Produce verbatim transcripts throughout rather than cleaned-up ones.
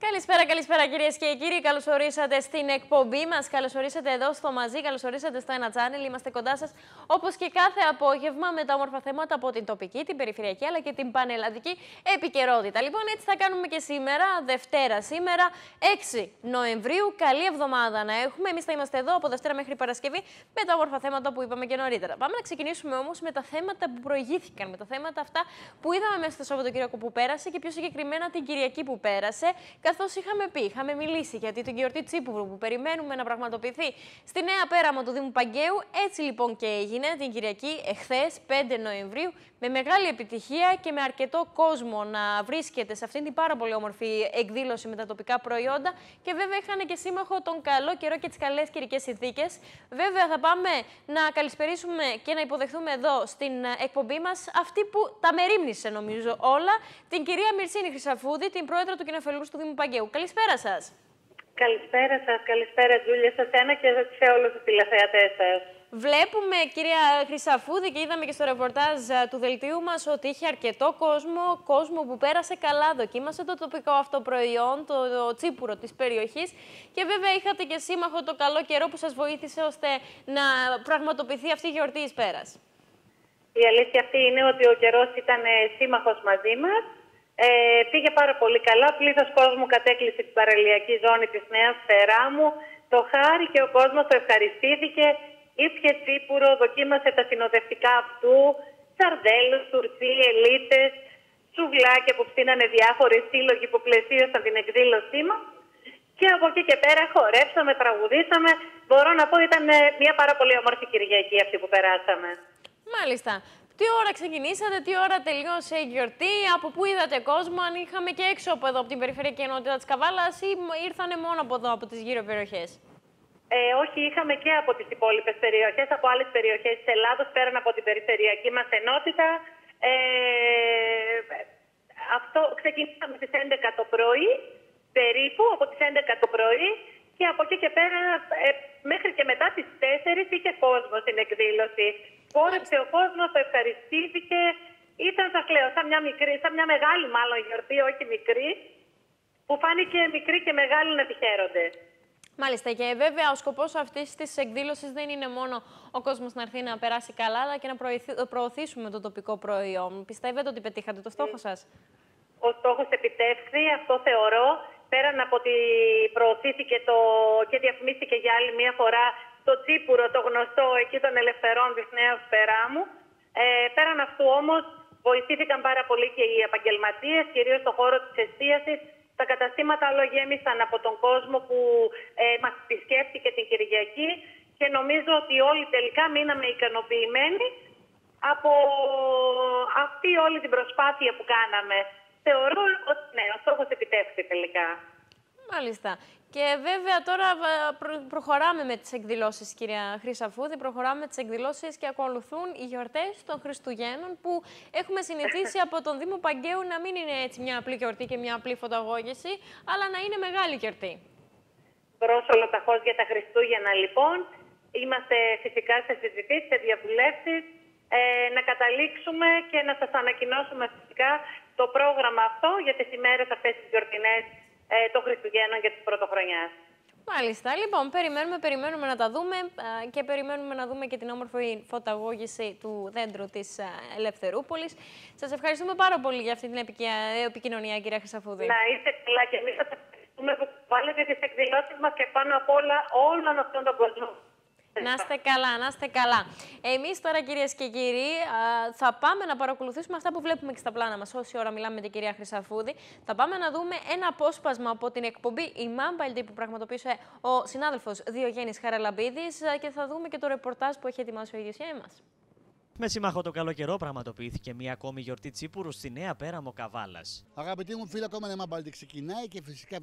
Καλησπέρα, καλησπέρα κυρίες και κύριοι. Καλώς ορίσατε στην εκπομπή μας. Καλώς ορίσατε εδώ στο Μαζί. Καλώς ορίσατε στο ένα Channel. Είμαστε κοντά σας όπως και κάθε απόγευμα με τα όμορφα θέματα από την τοπική, την περιφερειακή αλλά και την πανελλαδική επικαιρότητα. Λοιπόν, έτσι θα κάνουμε και σήμερα, Δευτέρα σήμερα, έξι Νοεμβρίου. Καλή εβδομάδα να έχουμε. Εμείς θα είμαστε εδώ από Δευτέρα μέχρι Παρασκευή με τα όμορφα θέματα που είπαμε και νωρίτερα. Πάμε να ξεκινήσουμε όμως με τα θέματα που προηγήθηκαν, με τα θέματα αυτά που είδαμε μέσα στο Σαββατοκύριακο που πέρασε και πιο συγκεκριμένα την Κυριακή που πέρασε. Καθώς είχαμε πει, είχαμε μιλήσει για την γιορτή Τσίπουρου που περιμένουμε να πραγματοποιηθεί στη Νέα Πέραμο του Δήμου Παγκαίου. Έτσι λοιπόν και έγινε την Κυριακή εχθές, πέντε Νοεμβρίου, με μεγάλη επιτυχία και με αρκετό κόσμο να βρίσκεται σε αυτήν την πάρα πολύ όμορφη εκδήλωση με τα τοπικά προϊόντα. Και βέβαια είχαν και σύμμαχο τον καλό καιρό και τις καλές καιρικές συνθήκες. Βέβαια θα πάμε να καλησπερίσουμε και να υποδεχθούμε εδώ στην εκπομπή μας αυτή που τα μερίμνησε νομίζω όλα, την κυρία Μυρσίνη Χρυσαφούδη, την πρόεδρο του Κοινοφελούς του Δήμου Παγκαίου. Καλησπέρα σας. Καλησπέρα σας, καλησπέρα Τζούλια, σε σένα και σε όλους τους τηλεθεατές σας. Βλέπουμε, κυρία Χρυσαφούδη, και είδαμε και στο ρεπορτάζ του δελτίου μας ότι είχε αρκετό κόσμο, κόσμο που πέρασε καλά, δοκίμασε το τοπικό αυτό προϊόν, το, το τσίπουρο της περιοχής και βέβαια είχατε και σύμμαχο το καλό καιρό που σας βοήθησε ώστε να πραγματοποιηθεί αυτή η γιορτή εις πέρας. Η αλήθεια αυτή είναι ότι ο καιρός ήταν σύμμαχος μαζί μας. Ε, πήγε πάρα πολύ καλά. Πλήθος κόσμου κατέκλυσε την παραλιακή ζώνη της Νέας Περάμου. Το χάρη και ο κόσμος το ευχαριστήθηκε. Ήπιε τσίπουρο, δοκίμασε τα συνοδευτικά αυτού, σαρδέλους, τουρσί, ελίτες, σουβλάκια που ψήνανε διάφοροι σύλλογοι που πλαισίωσαν την εκδήλωσή μας. Και από εκεί και πέρα χορέψαμε, τραγουδήσαμε. Μπορώ να πω ήταν μια πάρα πολύ όμορφη Κυριακή αυτή που περάσαμε. Μάλιστα. Τι ώρα ξεκινήσατε, τι ώρα τελείωσε η γιορτή, από πού είδατε κόσμο, αν είχαμε και έξω από εδώ, από την περιφερειακή ενότητα της Καβάλας ή ήρθανε μόνο από εδώ, από τις γύρω περιοχές? Ε, όχι, είχαμε και από τις υπόλοιπες περιοχές, από άλλες περιοχές της Ελλάδος, πέραν από την περιφερειακή μας ενότητα. Ε, αυτό ξεκινήσαμε στις έντεκα το πρωί, περίπου, από τις έντεκα το πρωί και από εκεί και πέρα, ε, μέχρι και μετά τις τέσσερις είχε κόσμο στην εκδήλωση. Χόρεψε ο κόσμος, το ευχαριστήθηκε. Ήταν, σας λέω, σαν μια μικρή, σαν μια μεγάλη μάλλον γιορτή, όχι μικρή, που φάνηκε μικρή και μεγάλη να τη χαίρονται. Μάλιστα, και βέβαια ο σκοπός αυτής της εκδήλωσης δεν είναι μόνο ο κόσμος να έρθει να περάσει καλά, αλλά και να προωθήσουμε το τοπικό προϊόν. Πιστεύετε ότι πετύχατε το στόχο σας? Ο στόχος επιτεύχθη, αυτό θεωρώ. Πέραν από ότι προωθήθηκε το... και διαφημίστηκε για άλλη μία φορά το τσίπουρο, το γνωστό εκεί των ελευθερών της Νέας Περάμου. Ε, πέραν αυτού όμως βοηθήθηκαν πάρα πολύ και οι επαγγελματίες, κυρίως στον χώρο της εστίασης. Τα καταστήματα όλο γέμισαν από τον κόσμο που ε, μας επισκέφτηκε την Κυριακή και νομίζω ότι όλοι τελικά μείναμε ικανοποιημένοι από αυτή όλη την προσπάθεια που κάναμε. Θεωρώ ότι ναι, ο στόχος επιτεύχθη τελικά. Μάλιστα. Και βέβαια τώρα προχωράμε με τις εκδηλώσεις, κυρία Χρυσαφούδη, προχωράμε με τις εκδηλώσεις και ακολουθούν οι γιορτές των Χριστουγέννων που έχουμε συνηθίσει από τον Δήμο Παγκαίου να μην είναι έτσι μια απλή γιορτή και μια απλή φωταγώγηση, αλλά να είναι μεγάλη γιορτή. Μπρος ολοταχώς για τα Χριστούγεννα λοιπόν. Είμαστε φυσικά σε συζητήσεις, σε διαβουλεύσεις, ε, να καταλήξουμε και να σας ανακοινώσουμε φυσικά το πρόγραμμα αυτό για τις ημέρες αυτές τις γιορτινές των Χριστουγέννων και της Πρωτοχρονιάς. Μάλιστα. Λοιπόν, περιμένουμε, περιμένουμε να τα δούμε και περιμένουμε να δούμε και την όμορφη φωταγώγηση του δέντρου της Ελευθερούπολης. Σας ευχαριστούμε πάρα πολύ για αυτή την επικοινωνία, κυρία Χρυσαφούδη. Να είστε καλά και εμείς θα ευχαριστούμε που βάλετε τις εκδηλώσεις μας και πάνω απ' όλα όλων αυτών των κόσμων. Να είστε καλά, να είστε καλά. Εμείς τώρα, κυρίες και κύριοι, θα πάμε να παρακολουθήσουμε αυτά που βλέπουμε και στα πλάνα μας. Όση ώρα μιλάμε με την κυρία Χρυσαφούδη, θα πάμε να δούμε ένα απόσπασμα από την εκπομπή η Μάμπα που πραγματοποίησε ο συνάδελφος Διογέννης Χαραλαμπίδης και θα δούμε και το ρεπορτάζ που έχει ετοιμάσει ο ίδιος για εμάς. Με σύμμαχο το καλό καιρό πραγματοποιήθηκε μια ακόμη γιορτή τσίπουρου στη Νέα Πέραμο Καβάλας. Αγαπητοί μου φίλοι, ακόμα η Μάμπα ξεκινάει και φυσικά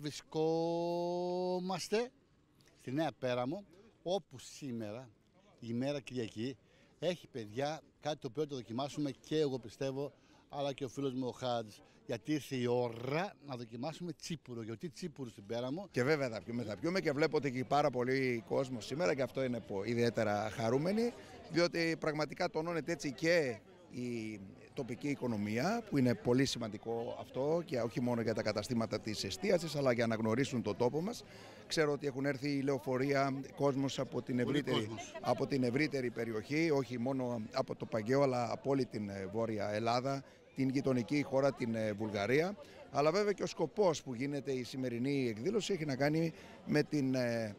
βρισκόμαστε στη Νέα Πέραμο, όπου σήμερα, η μέρα Κυριακή, έχει παιδιά κάτι το οποίο το δοκιμάσουμε και εγώ πιστεύω, αλλά και ο φίλος μου ο Χάτζ. Γιατί ήρθε η ώρα να δοκιμάσουμε τσίπουρο, γιατί τσίπουρο στην Πέραμο. Και βέβαια θα πιούμε, θα πιούμε και βλέπω ότι έχει πάρα πολύ κόσμο σήμερα και αυτό είναι ιδιαίτερα χαρούμενοι, διότι πραγματικά τονώνεται έτσι και η τοπική οικονομία, που είναι πολύ σημαντικό αυτό και όχι μόνο για τα καταστήματα της εστίασης, αλλά για να γνωρίσουν το τόπο μας. Ξέρω ότι έχουν έρθει η λεωφορεία, κόσμος από την ευρύτερη, από την ευρύτερη περιοχή, όχι μόνο από το Παγκαίο, αλλά από όλη την Βόρεια Ελλάδα, την γειτονική χώρα, την Βουλγαρία. Αλλά βέβαια και ο σκοπός που γίνεται η σημερινή εκδήλωση έχει να κάνει με την ε,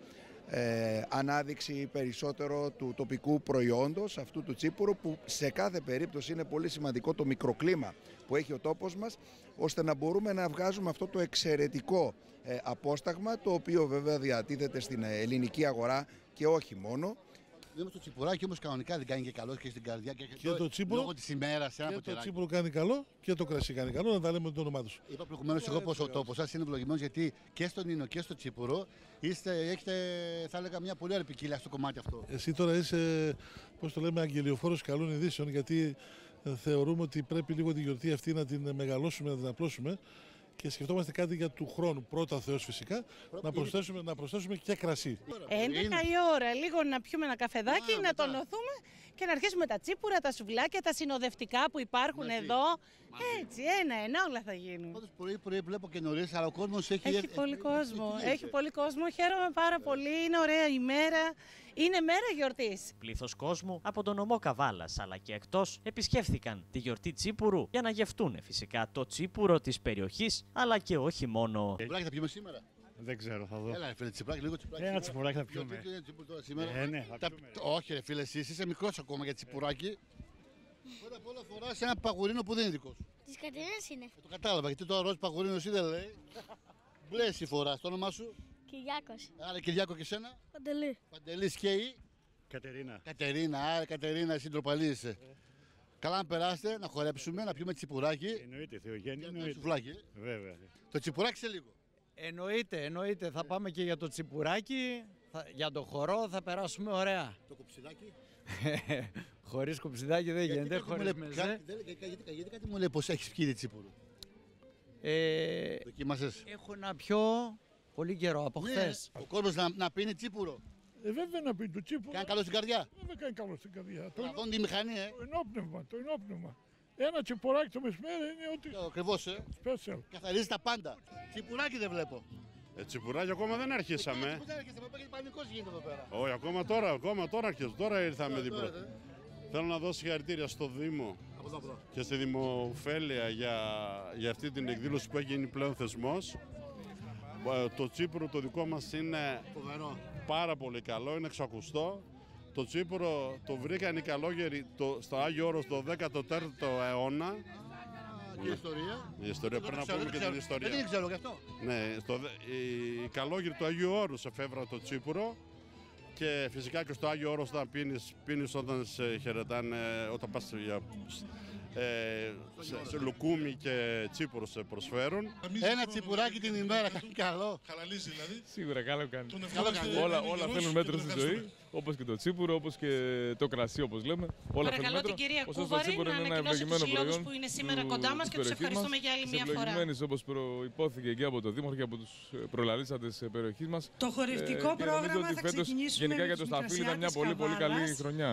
ε, ανάδειξη περισσότερο του τοπικού προϊόντος, αυτού του τσίπουρου, που σε κάθε περίπτωση είναι πολύ σημαντικό το μικροκλίμα που έχει ο τόπος μας, ώστε να μπορούμε να βγάζουμε αυτό το εξαιρετικό ε, απόσταγμα, το οποίο βέβαια διατίθεται στην ελληνική αγορά και όχι μόνο. Το τσιπουράκι όμως κανονικά δεν κάνει και καλό και στην καρδιά και, και το, το τσίπουρο, λόγω της ημέρας. Και το τσίπουρο κάνει καλό και το κρασί κάνει καλό, να τα λέμε με το όνομά τους. Είπα προηγουμένως εγώ πως ο τόπος σας είναι ευλογημένος, γιατί και στον Ίνο και στο τσίπουρο είστε, έχετε, θα έλεγα, μια πολύ ωραία ποικιλία στο κομμάτι αυτό. Εσύ τώρα είσαι, πώς το λέμε, αγγελιοφόρος καλών ειδήσεων, γιατί θεωρούμε ότι πρέπει λίγο τη γιορτή αυτή να την μεγαλώσουμε, να την απλώσουμε. Και σκεφτόμαστε κάτι για του χρόνου. Πρώτα ο Θεός φυσικά, να προσθέσουμε, να προσθέσουμε και κρασί. έντεκα η ώρα, λίγο να πιούμε ένα καφεδάκι, Α, να τονωθούμε και να αρχίσουμε τα τσίπουρα, τα σουβλάκια, τα συνοδευτικά που υπάρχουν Μαζί. εδώ. Μαζί. Έτσι, ένα-ένα όλα θα γίνουν. Πάντως πρωί-πρωί βλέπω και νωρίς, αλλά ο κόσμος έχει... Έχει πολύ κόσμο, έχει, έχει πολύ κόσμο, χαίρομαι πάρα πολύ, είναι ωραία ημέρα. Είναι μέρα γιορτής. Πλήθος κόσμου από τον νομό Καβάλας αλλά και εκτός επισκέφθηκαν τη γιορτή Τσίπουρου για να γευτούν φυσικά το τσίπουρο της περιοχής, αλλά και όχι μόνο. Τσιπουράκι θα πιούμε σήμερα? Δεν ξέρω, θα δω. Έλα ρε φίλε, τσιπουράκι, λίγο τσιπουράκι. Ένα τσιπουράκι θα πιούμε. Ε, ναι, θα Τα... πιούμε. Όχι ρε φίλε, εσύ είσαι μικρός ακόμα για τσιπουράκι. Πρώτα απ' όλα φοράς ένα παγουρίνο που δεν είναι δικό σου. Της Κατερίνας είναι. Ε, το κατάλαβα, γιατί το ροζ παγουρίνο εσύ δεν λέει. Μπλε εσύ φοράς, το όνομά σου? Κυριάκος. Άρα Κυριάκο και σένα? Παντελή. Παντελής και η? Κατερίνα. Κατερίνα, άρα Κατερίνα, εσύ ντροπαλή είσαι. Ε. Καλά να περάσετε, να χορέψουμε, να πιούμε τσιπουράκι. Εννοείται, Θεογέννη, εννοείται. Σουβλάκι. Βέβαια. Το τσιπουράκι σε λίγο. Εννοείται, εννοείται. Θα πάμε και για το τσιπουράκι, θα, για το χορό, θα περάσουμε ωραία. Το κοψιδάκι. Χωρίς κοψιδάκι δεν γίνεται, χωρίς μεζέ. Γιατί κάτι μου λέει πως έχεις πιει τσίπουρο? Ε, Δοκίμασες? έχω να πιω πολύ καιρό, από ναι, χθες. Ο κόσμος να, να πίνει τσίπουρο. Ε, βέβαια να πει το τσίπουρο. Κάνει καλό στην καρδιά. Βέβαια κάνει καλό στην καρδιά. Το ενώνει τη μηχανή, ε. Το ενόπνευμα, το ενόπνευμα. Ένα τσιπουράκι το μεσημέρι είναι ότι... Ακριβώς, ε. Special. Καθαρίζει τα πάντα. Τσιπουράκι δεν βλέπω. Ε, τσιπουράκι ακόμα δεν αρχίσαμε. Ε, δεν αρχίσαμε, πανικός γίνεται εδώ πέρα. Όχι, ακόμα τώρα, ακόμα τώρα αρχίζουμε. Τώρα ήρθαμε την πρώτη. Θέλω να δώσω συγχαρητήρια στο Δήμο και στη Δημοφέλεια για, για αυτή την εκδήλωση που έχει γίνει πλέον θεσμός. Το τσίπουρο το δικό μας είναι Φοβερό. πάρα πολύ καλό, είναι εξακουστό. Το τσίπουρο το βρήκαν οι καλόγεροι το, στο Άγιο Όρος το δέκατο τέταρτο αιώνα. Και η ιστορία. Η ιστορία, πρέπει να πούμε και την ιστορία. Δεν ξέρω γι' αυτό. Ναι, στο, οι καλόγεροι του Αγίου Όρους εφεύραν το τσίπουρο. Και φυσικά και στο Άγιο Όρος όταν πίνεις, πίνεις όταν σε χαιρετάνε, όταν πας για, ε, σε, σε λουκούμι και τσίπουρο σε προσφέρουν. Ένα τσιπουράκι την ημέρα κάνει καλό. Χαλαλίζει δηλαδή. Σίγουρα καλό κάνει. Καλό κάνει. Όλα, όλα θέλουν μέτρο στη ζωή, όπως και το τσίπουρο, όπως και το κρασί, όπως λέμε. Όλα θέλουν μέτρο. Παρακαλώ την κυρία Ωστόσο, Κούβαρη να ανακοινώσει τους συλλόγους που είναι σήμερα κοντά μας και τους ευχαριστούμε για άλλη μια φορά. Ευλογημένης, όπως προϋπόθηκε και από το Δήμαρχο και από τους προλαλήσαντες της περιοχής μας. Το χορευτικό ε, πρόγραμμα θα ξεκινήσουμε γενικά για το Σταφύλι ήταν μια πολύ πολύ καλή χρονιά.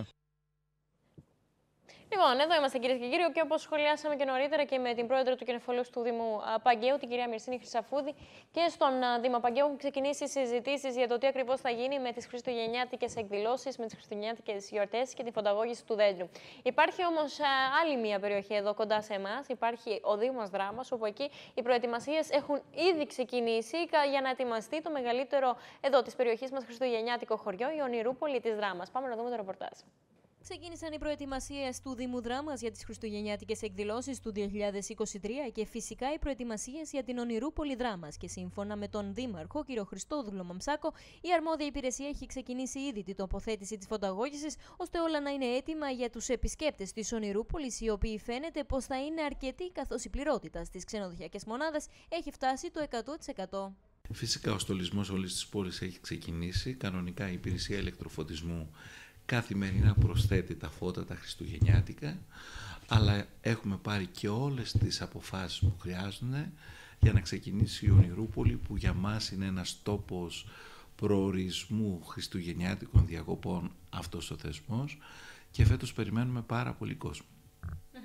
Λοιπόν, εδώ είμαστε κυρίες και κύριοι, και όπως σχολιάσαμε και νωρίτερα και με την πρόεδρο του Κοινοβουλίου του Δήμου Παγκαίου, την κυρία Μυρσίνη Χρυσαφούδη, και στον Δήμο Παγκαίου έχουν ξεκινήσει συζητήσεις για το τι ακριβώς θα γίνει με τις χριστουγεννιάτικες εκδηλώσεις, με τις χριστουγεννιάτικες γιορτές και τη φωταγώγηση του δέντρου. Υπάρχει όμως άλλη μία περιοχή εδώ κοντά σε εμάς, υπάρχει ο Δήμος Δράμας, όπου εκεί οι προετοιμασίες έχουν ήδη ξεκινήσει για να ετοιμαστεί το μεγαλύτερο εδώ της περιοχής μας χριστουγεννιάτικο χωριό, η Ονειρούπολη της Δράμας. Πάμε να δούμε το ρεπορτάζ. Ξεκίνησαν οι προετοιμασίες του Δήμου Δράμας για τις χριστουγεννιάτικες εκδηλώσεις του δύο χιλιάδες είκοσι τρία και φυσικά οι προετοιμασίες για την Ονειρούπολη Δράμας. Και σύμφωνα με τον Δήμαρχο, κ. Χριστόδουλο Μαμψάκο, η αρμόδια υπηρεσία έχει ξεκινήσει ήδη την τοποθέτηση της φωταγώγησης, ώστε όλα να είναι έτοιμα για τους επισκέπτες της Ονειρούπολης, οι οποίοι φαίνεται πως θα είναι αρκετοί, καθώς η πληρότητα στις ξενοδοχειακές μονάδες έχει φτάσει το εκατό τοις εκατό. Φυσικά ο στολισμός όλης της πόλης έχει ξεκινήσει. Κανονικά η υπηρεσία ηλεκτροφωτισμού καθημερινά προσθέτει τα φώτα τα χριστουγεννιάτικα, αλλά έχουμε πάρει και όλες τις αποφάσεις που χρειάζονται για να ξεκινήσει η Ονειρούπολη, που για μας είναι ένας τόπος προορισμού χριστουγεννιάτικων διακοπών αυτός ο θεσμός, και φέτος περιμένουμε πάρα πολύ κόσμο.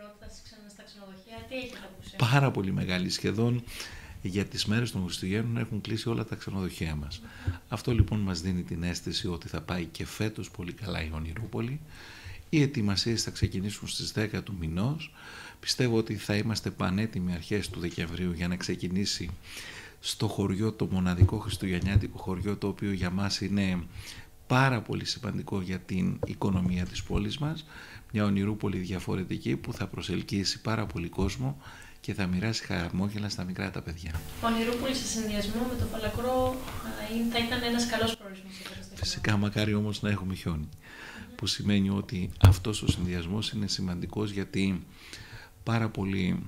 πληρότητα στα ξενοδοχεία, τι έχετε ακούσει? Πάρα πολύ μεγάλη, σχεδόν για τις μέρες των Χριστουγέννων έχουν κλείσει όλα τα ξενοδοχεία μας. Mm-hmm. Αυτό λοιπόν μας δίνει την αίσθηση ότι θα πάει και φέτος πολύ καλά η Ονειρούπολη. Οι ετοιμασίες θα ξεκινήσουν στις δέκα του μηνός. Πιστεύω ότι θα είμαστε πανέτοιμοι αρχές του Δεκεμβρίου για να ξεκινήσει στο χωριό, το μοναδικό χριστουγεννιάτικο χωριό, το οποίο για μας είναι πάρα πολύ σημαντικό για την οικονομία της πόλης μας. Μια Ονειρούπολη διαφορετική που θα προσελκύσει πάρα πολύ κόσμο και θα μοιράσει χαμόγελα στα μικρά τα παιδιά. Ονειρούπολη σε συνδυασμό με το Φαλακρό θα ήταν ένας καλός προορισμός. Φυσικά, μακάρι όμως να έχουμε χιόνι. Mm-hmm. Που σημαίνει ότι αυτός ο συνδυασμός είναι σημαντικός, γιατί πάρα πολλοί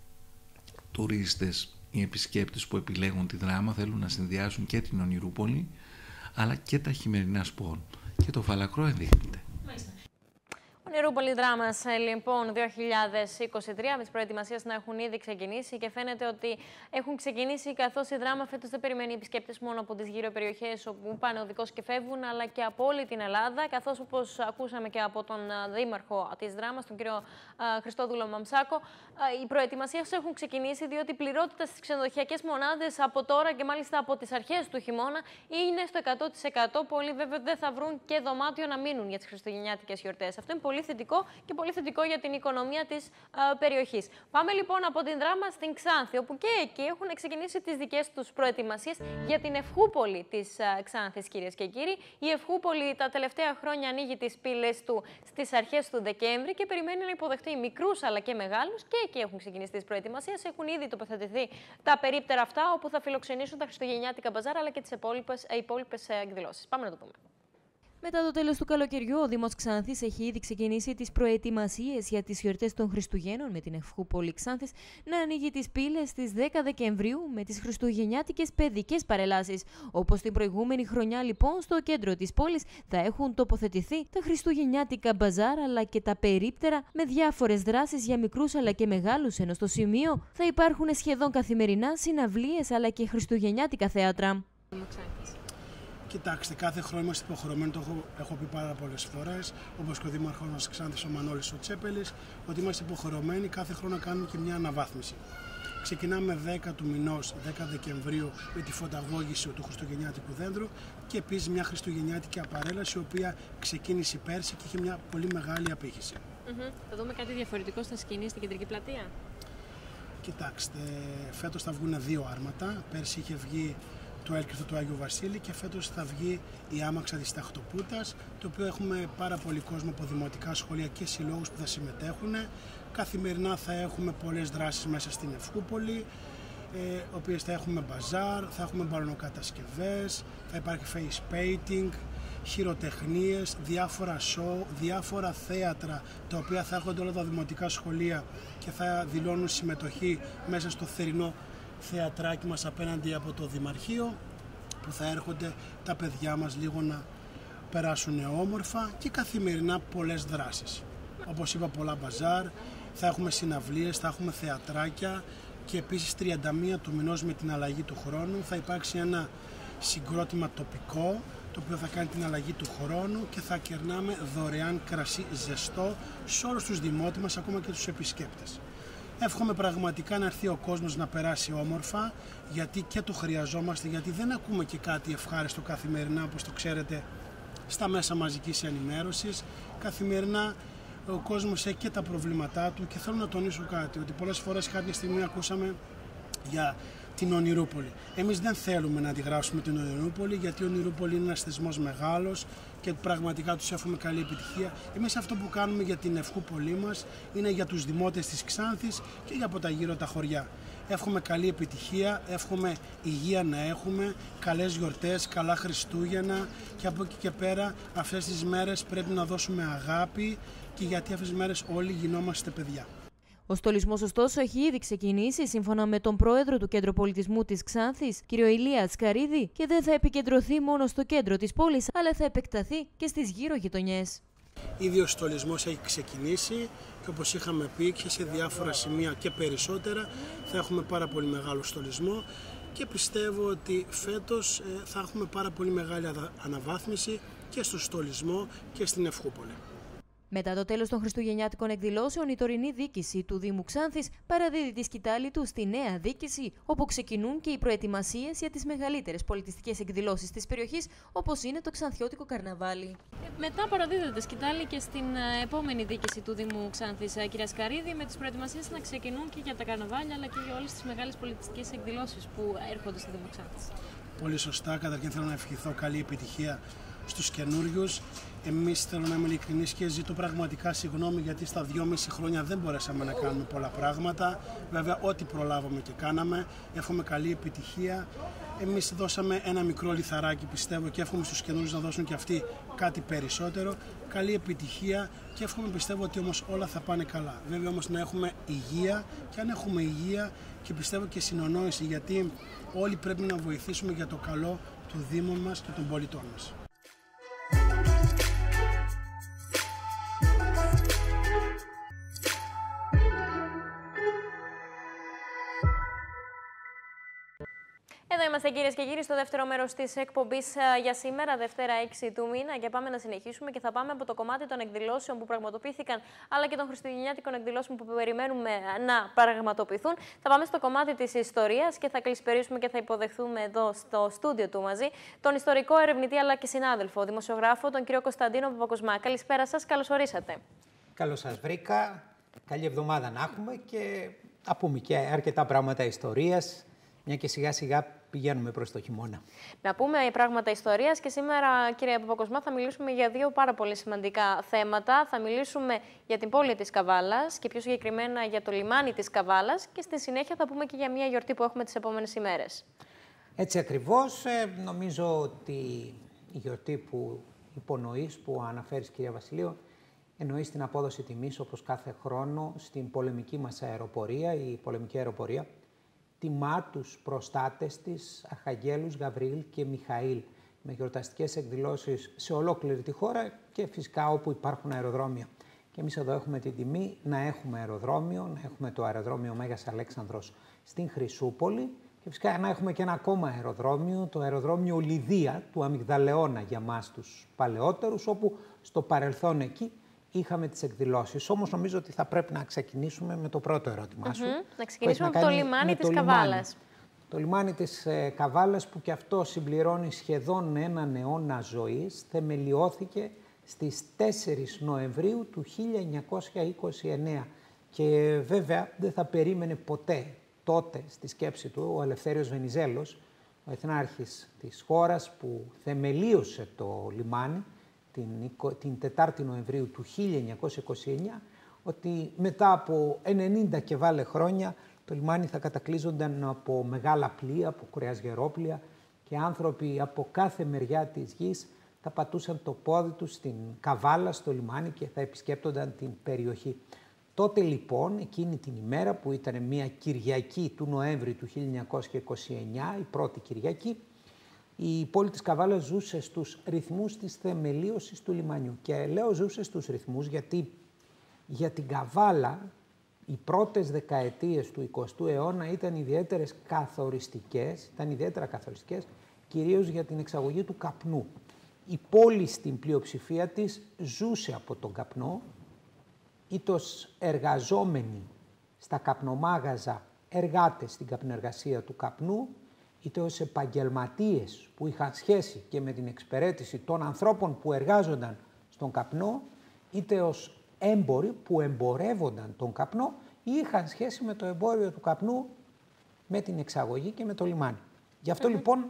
τουρίστες ή επισκέπτες που επιλέγουν τη Δράμα θέλουν να συνδυάσουν και την Ονειρούπολη αλλά και τα χειμερινά σπορ. Και το Φαλακρό ενδείχνεται. Ονειρούπολη Δράμας, λοιπόν, δύο χιλιάδες είκοσι τρία, με τις προετοιμασίες να έχουν ήδη ξεκινήσει και φαίνεται ότι έχουν ξεκινήσει, καθώς η Δράμα φέτος δεν περιμένει επισκέπτες μόνο από τις γύρω περιοχές όπου πάνε οδικώς και φεύγουν, αλλά και από όλη την Ελλάδα, καθώς όπως ακούσαμε και από τον δήμαρχο της Δράμας, τον κύριο Χριστόδουλο Μαμσάκο, οι προετοιμασίες έχουν ξεκινήσει, διότι η πληρότητα στις ξενοδοχειακές μονάδες από τώρα και μάλιστα από τις αρχές του χειμώνα είναι στο εκατό τοις εκατό. Πολλοί βέβαια δεν θα βρουν και δωμάτιο να μείνουν για τις χριστουγεννιάτικες γιορτές. Αυτό είναι πολύ θετικό και πολύ θετικό για την οικονομία της α, περιοχής. Πάμε λοιπόν από την Δράμα στην Ξάνθη, όπου και εκεί έχουν ξεκινήσει τις δικές τους προετοιμασίες για την Ευχούπολη της α, Ξάνθης, κυρίες και κύριοι. Η Ευχούπολη τα τελευταία χρόνια ανοίγει τις πύλες του στις αρχές του Δεκέμβρη και περιμένει να υποδεχτεί μικρούς αλλά και μεγάλους, και εκεί έχουν ξεκινήσει τις προετοιμασίες. Έχουν ήδη τοποθετηθεί τα περίπτερα αυτά, όπου θα φιλοξενήσουν τα χριστουγεννιάτικα μπαζάρα αλλά και τις υπόλοιπες εκδηλώσεις. Πάμε να το δούμε. Μετά το τέλος του καλοκαιριού, ο Δήμος Ξάνθης έχει ήδη ξεκινήσει τις προετοιμασίες για τις γιορτές των Χριστουγέννων, με την Ευχούπολη Ξάνθης να ανοίγει τις πύλες στις δέκα Δεκεμβρίου με τις χριστουγεννιάτικες παιδικές παρελάσεις. Όπως την προηγούμενη χρονιά, λοιπόν, στο κέντρο της πόλης θα έχουν τοποθετηθεί τα χριστουγεννιάτικα μπαζάρα αλλά και τα περίπτερα με διάφορες δράσεις για μικρούς αλλά και μεγάλους, ενώ στο σημείο θα υπάρχουν σχεδόν καθημερινά συναυλίες αλλά και χριστουγεννιάτικα θέατρα. Κοιτάξτε, κάθε χρόνο είμαστε υποχρεωμένοι, το έχω, έχω πει πάρα πολλές φορές, όπως και ο Δήμαρχος μας Ξάνθης, ο Μανώλης ο Τσέπελης, ότι είμαστε υποχρεωμένοι κάθε χρόνο να κάνουμε και μια αναβάθμιση. Ξεκινάμε δέκα του μηνός, δέκα Δεκεμβρίου, με τη φωταγώγηση του χριστουγεννιάτικου δέντρου και επίσης μια χριστουγεννιάτικη απαρέλαση, η οποία ξεκίνησε πέρσι και είχε μια πολύ μεγάλη απήχηση. Mm-hmm. Θα δούμε κάτι διαφορετικό στα σκηνή στην κεντρική πλατεία. Κοιτάξτε, φέτος θα βγουν δύο άρματα. Πέρσι είχε βγει το έλκυθο του Άγιου Βασίλη και φέτος θα βγει η άμαξα της Ταχτοπούτας, το οποίο έχουμε πάρα πολύ κόσμο από δημοτικά σχολεία και συλλόγους που θα συμμετέχουν. Καθημερινά θα έχουμε πολλές δράσεις μέσα στην Ευχούπολη, ε, οποίες θα έχουμε μπαζάρ, θα έχουμε μπαλονοκατασκευές, θα υπάρχει face painting, χειροτεχνίες, διάφορα show, διάφορα θέατρα, τα οποία θα έρχονται όλα τα δημοτικά σχολεία και θα δηλώνουν συμμετοχή μέσα στο θερινό θεατράκι μας απέναντι από το Δημαρχείο, που θα έρχονται τα παιδιά μας λίγο να περάσουν όμορφα, και καθημερινά πολλές δράσεις. Όπως είπα, πολλά μπαζάρ, θα έχουμε συναυλίες, θα έχουμε θεατράκια και επίσης τριάντα μία του μηνός, με την αλλαγή του χρόνου, θα υπάρξει ένα συγκρότημα τοπικό, το οποίο θα κάνει την αλλαγή του χρόνου και θα κερνάμε δωρεάν κρασί ζεστό σε όλους τους δημότες μας, ακόμα και τους επισκέπτες. Εύχομαι πραγματικά να έρθει ο κόσμος να περάσει όμορφα, γιατί και το χρειαζόμαστε, γιατί δεν ακούμε και κάτι ευχάριστο καθημερινά, όπως το ξέρετε, στα μέσα μαζικής ενημέρωσης. Καθημερινά ο κόσμος έχει και τα προβλήματά του, και θέλω να τονίσω κάτι, ότι πολλές φορές κάποια στιγμή ακούσαμε για την Ονειρούπολη. Εμείς δεν θέλουμε να αντιγράψουμε την Ονειρούπολη, γιατί η Ονειρούπολη είναι ένας θεσμός μεγάλος και πραγματικά τους εύχομαι καλή επιτυχία. Εμείς αυτό που κάνουμε για την Ευχούπολη μας είναι για τους δημότες της Ξάνθης και για από τα γύρω τα χωριά. Εύχομαι καλή επιτυχία, εύχομαι υγεία να έχουμε, καλές γιορτές, καλά Χριστούγεννα, και από εκεί και πέρα αυτές τις μέρες πρέπει να δώσουμε αγάπη, και γιατί αυτές τις μέρες όλοι γινόμαστε παιδιά. Ο στολισμός, ωστόσο, έχει ήδη ξεκινήσει, σύμφωνα με τον πρόεδρο του Κέντρου Πολιτισμού της Ξάνθης, κ. Ηλία Σκαρίδη, και δεν θα επικεντρωθεί μόνο στο κέντρο της πόλης, αλλά θα επεκταθεί και στις γύρω γειτονιές. Ήδη ο στολισμός έχει ξεκινήσει και, όπως είχαμε πει, και σε διάφορα σημεία και περισσότερα θα έχουμε πάρα πολύ μεγάλο στολισμό, και πιστεύω ότι φέτος θα έχουμε πάρα πολύ μεγάλη αναβάθμιση και στο στολισμό και στην Ευχούπολη. Μετά το τέλος των χριστουγεννιάτικων εκδηλώσεων, η τωρινή διοίκηση του Δήμου Ξάνθης παραδίδει τη σκητάλη του στη νέα διοίκηση, όπου ξεκινούν και οι προετοιμασίες για τις μεγαλύτερες πολιτιστικές εκδηλώσεις της περιοχής, όπως είναι το Ξανθιώτικο Καρναβάλι. Μετά παραδίδεται σκητάλη και στην επόμενη διοίκηση του Δήμου Ξάνθης, κυρία Σκαρίδη, με τις προετοιμασίες να ξεκινούν και για τα καρναβάλια αλλά και για όλες τις μεγάλες πολιτιστικές εκδηλώσεις που έρχονται στο Δήμο Ξάνθης. Πολύ σωστά. Καταρχήν θέλω να ευχηθώ καλή επιτυχία στους καινούριους. Εμείς, θέλω να είμαι ειλικρινής και ζητώ πραγματικά συγγνώμη, γιατί στα δυόμιση χρόνια δεν μπορέσαμε να κάνουμε πολλά πράγματα. Βέβαια, ό,τι προλάβαμε και κάναμε. Εύχομαι καλή επιτυχία. Εμείς δώσαμε ένα μικρό λιθαράκι, πιστεύω, και εύχομαι στους καινούριους να δώσουν και αυτοί κάτι περισσότερο. Καλή επιτυχία και εύχομαι, πιστεύω, ότι όμως όλα θα πάνε καλά. Βέβαια, όμως να έχουμε υγεία, και αν έχουμε υγεία, και πιστεύω και συνεννόηση, γιατί όλοι πρέπει να βοηθήσουμε για το καλό του Δήμου μας και των πολιτών μας. Εδώ είμαστε, κυρίες και κύριοι, στο δεύτερο μέρος της εκπομπής για σήμερα, Δευτέρα έξι του μήνα, και πάμε να συνεχίσουμε και θα πάμε από το κομμάτι των εκδηλώσεων που πραγματοποιήθηκαν, αλλά και των χριστουγεννιάτικων εκδηλώσεων που περιμένουμε να πραγματοποιηθούν. Θα πάμε στο κομμάτι της ιστορίας και θα κλεισπερίσουμε και θα υποδεχθούμε εδώ στο στούντιο του μαζί τον ιστορικό ερευνητή αλλά και συνάδελφο, δημοσιογράφο, τον κύριο Κωνσταντίνο Παπακοσμά. Καλησπέρα σας, καλώς ορίσατε. Καλώς σας βρήκα. Καλή εβδομάδα να έχουμε και θα πούμε και αρκετά πράγματα ιστορίας, μια και σιγά σιγά πηγαίνουμε προς το χειμώνα. Να πούμε πράγματα ιστορίας και σήμερα, κύριε Παπακοσμά, θα μιλήσουμε για δύο πάρα πολύ σημαντικά θέματα. Θα μιλήσουμε για την πόλη της Καβάλας και πιο συγκεκριμένα για το λιμάνι της Καβάλας και στη συνέχεια θα πούμε και για μια γιορτή που έχουμε τις επόμενες ημέρες. Έτσι ακριβώς. Ε, νομίζω ότι η γιορτή που υπονοείς, που αναφέρεις, κυρία Βασιλείο, εννοεί την απόδοση τιμής, όπως κάθε χρόνο, στην πολεμική μας αεροπορία, η πολεμική αεροπορία τιμά τους προστάτες της, Αρχαγγέλους Γαβριήλ και Μιχαήλ, με γιορταστικές εκδηλώσεις σε ολόκληρη τη χώρα και φυσικά όπου υπάρχουν αεροδρόμια. Και εμείς εδώ έχουμε την τιμή να έχουμε αεροδρόμιο, να έχουμε το αεροδρόμιο Μέγας Αλέξανδρος στην Χρυσούπολη και φυσικά να έχουμε και ένα ακόμα αεροδρόμιο, το αεροδρόμιο Λιδία του Αμυγδαλεώνα για μας τους παλαιότερους, όπου στο παρελθόν εκεί είχαμε τις εκδηλώσεις. Όμως νομίζω ότι θα πρέπει να ξεκινήσουμε με το πρώτο ερώτημά σου. Mm-hmm. Να ξεκινήσουμε από το λιμάνι της Καβάλας. Το λιμάνι της ε, Καβάλας, που και αυτό συμπληρώνει σχεδόν έναν αιώνα ζωής, θεμελιώθηκε στις τέσσερις Νοεμβρίου του χίλια εννιακόσια είκοσι εννέα. Και βέβαια δεν θα περίμενε ποτέ τότε στη σκέψη του ο Ελευθέριος Βενιζέλος, ο εθνάρχης της χώρας που θεμελίωσε το λιμάνι, την τετάρτη Νοεμβρίου του χίλια εννιακόσια είκοσι εννέα, ότι μετά από ενενήντα και βάλε χρόνια το λιμάνι θα κατακλείζονταν από μεγάλα πλοία, από κρουαζιερόπλοια και άνθρωποι από κάθε μεριά της γης θα πατούσαν το πόδι τους στην Καβάλα, στο λιμάνι και θα επισκέπτονταν την περιοχή. Τότε λοιπόν, εκείνη την ημέρα που ήταν μια Κυριακή του Νοέμβρη του χίλια εννιακόσια είκοσι εννέα, η πρώτη Κυριακή, η πόλη της Καβάλας ζούσε στους ρυθμούς της θεμελίωσης του λιμανιού. Και λέω ζούσε στους ρυθμούς γιατί για την Καβάλα οι πρώτες δεκαετίες του εικοστού αιώνα ήταν ιδιαίτερες καθοριστικές, ήταν ιδιαίτερα καθοριστικές, κυρίως για την εξαγωγή του καπνού. Η πόλη στην πλειοψηφία της ζούσε από τον καπνό, είτε ως εργαζόμενοι στα καπνομάγαζα, εργάτες στην καπνεργασία του καπνού, είτε ως επαγγελματίες που είχαν σχέση και με την εξυπηρέτηση των ανθρώπων που εργάζονταν στον καπνό, είτε ως έμποροι που εμπορεύονταν τον καπνό ή είχαν σχέση με το εμπόριο του καπνού με την εξαγωγή και με το λιμάνι. Γι' αυτό mm-hmm. λοιπόν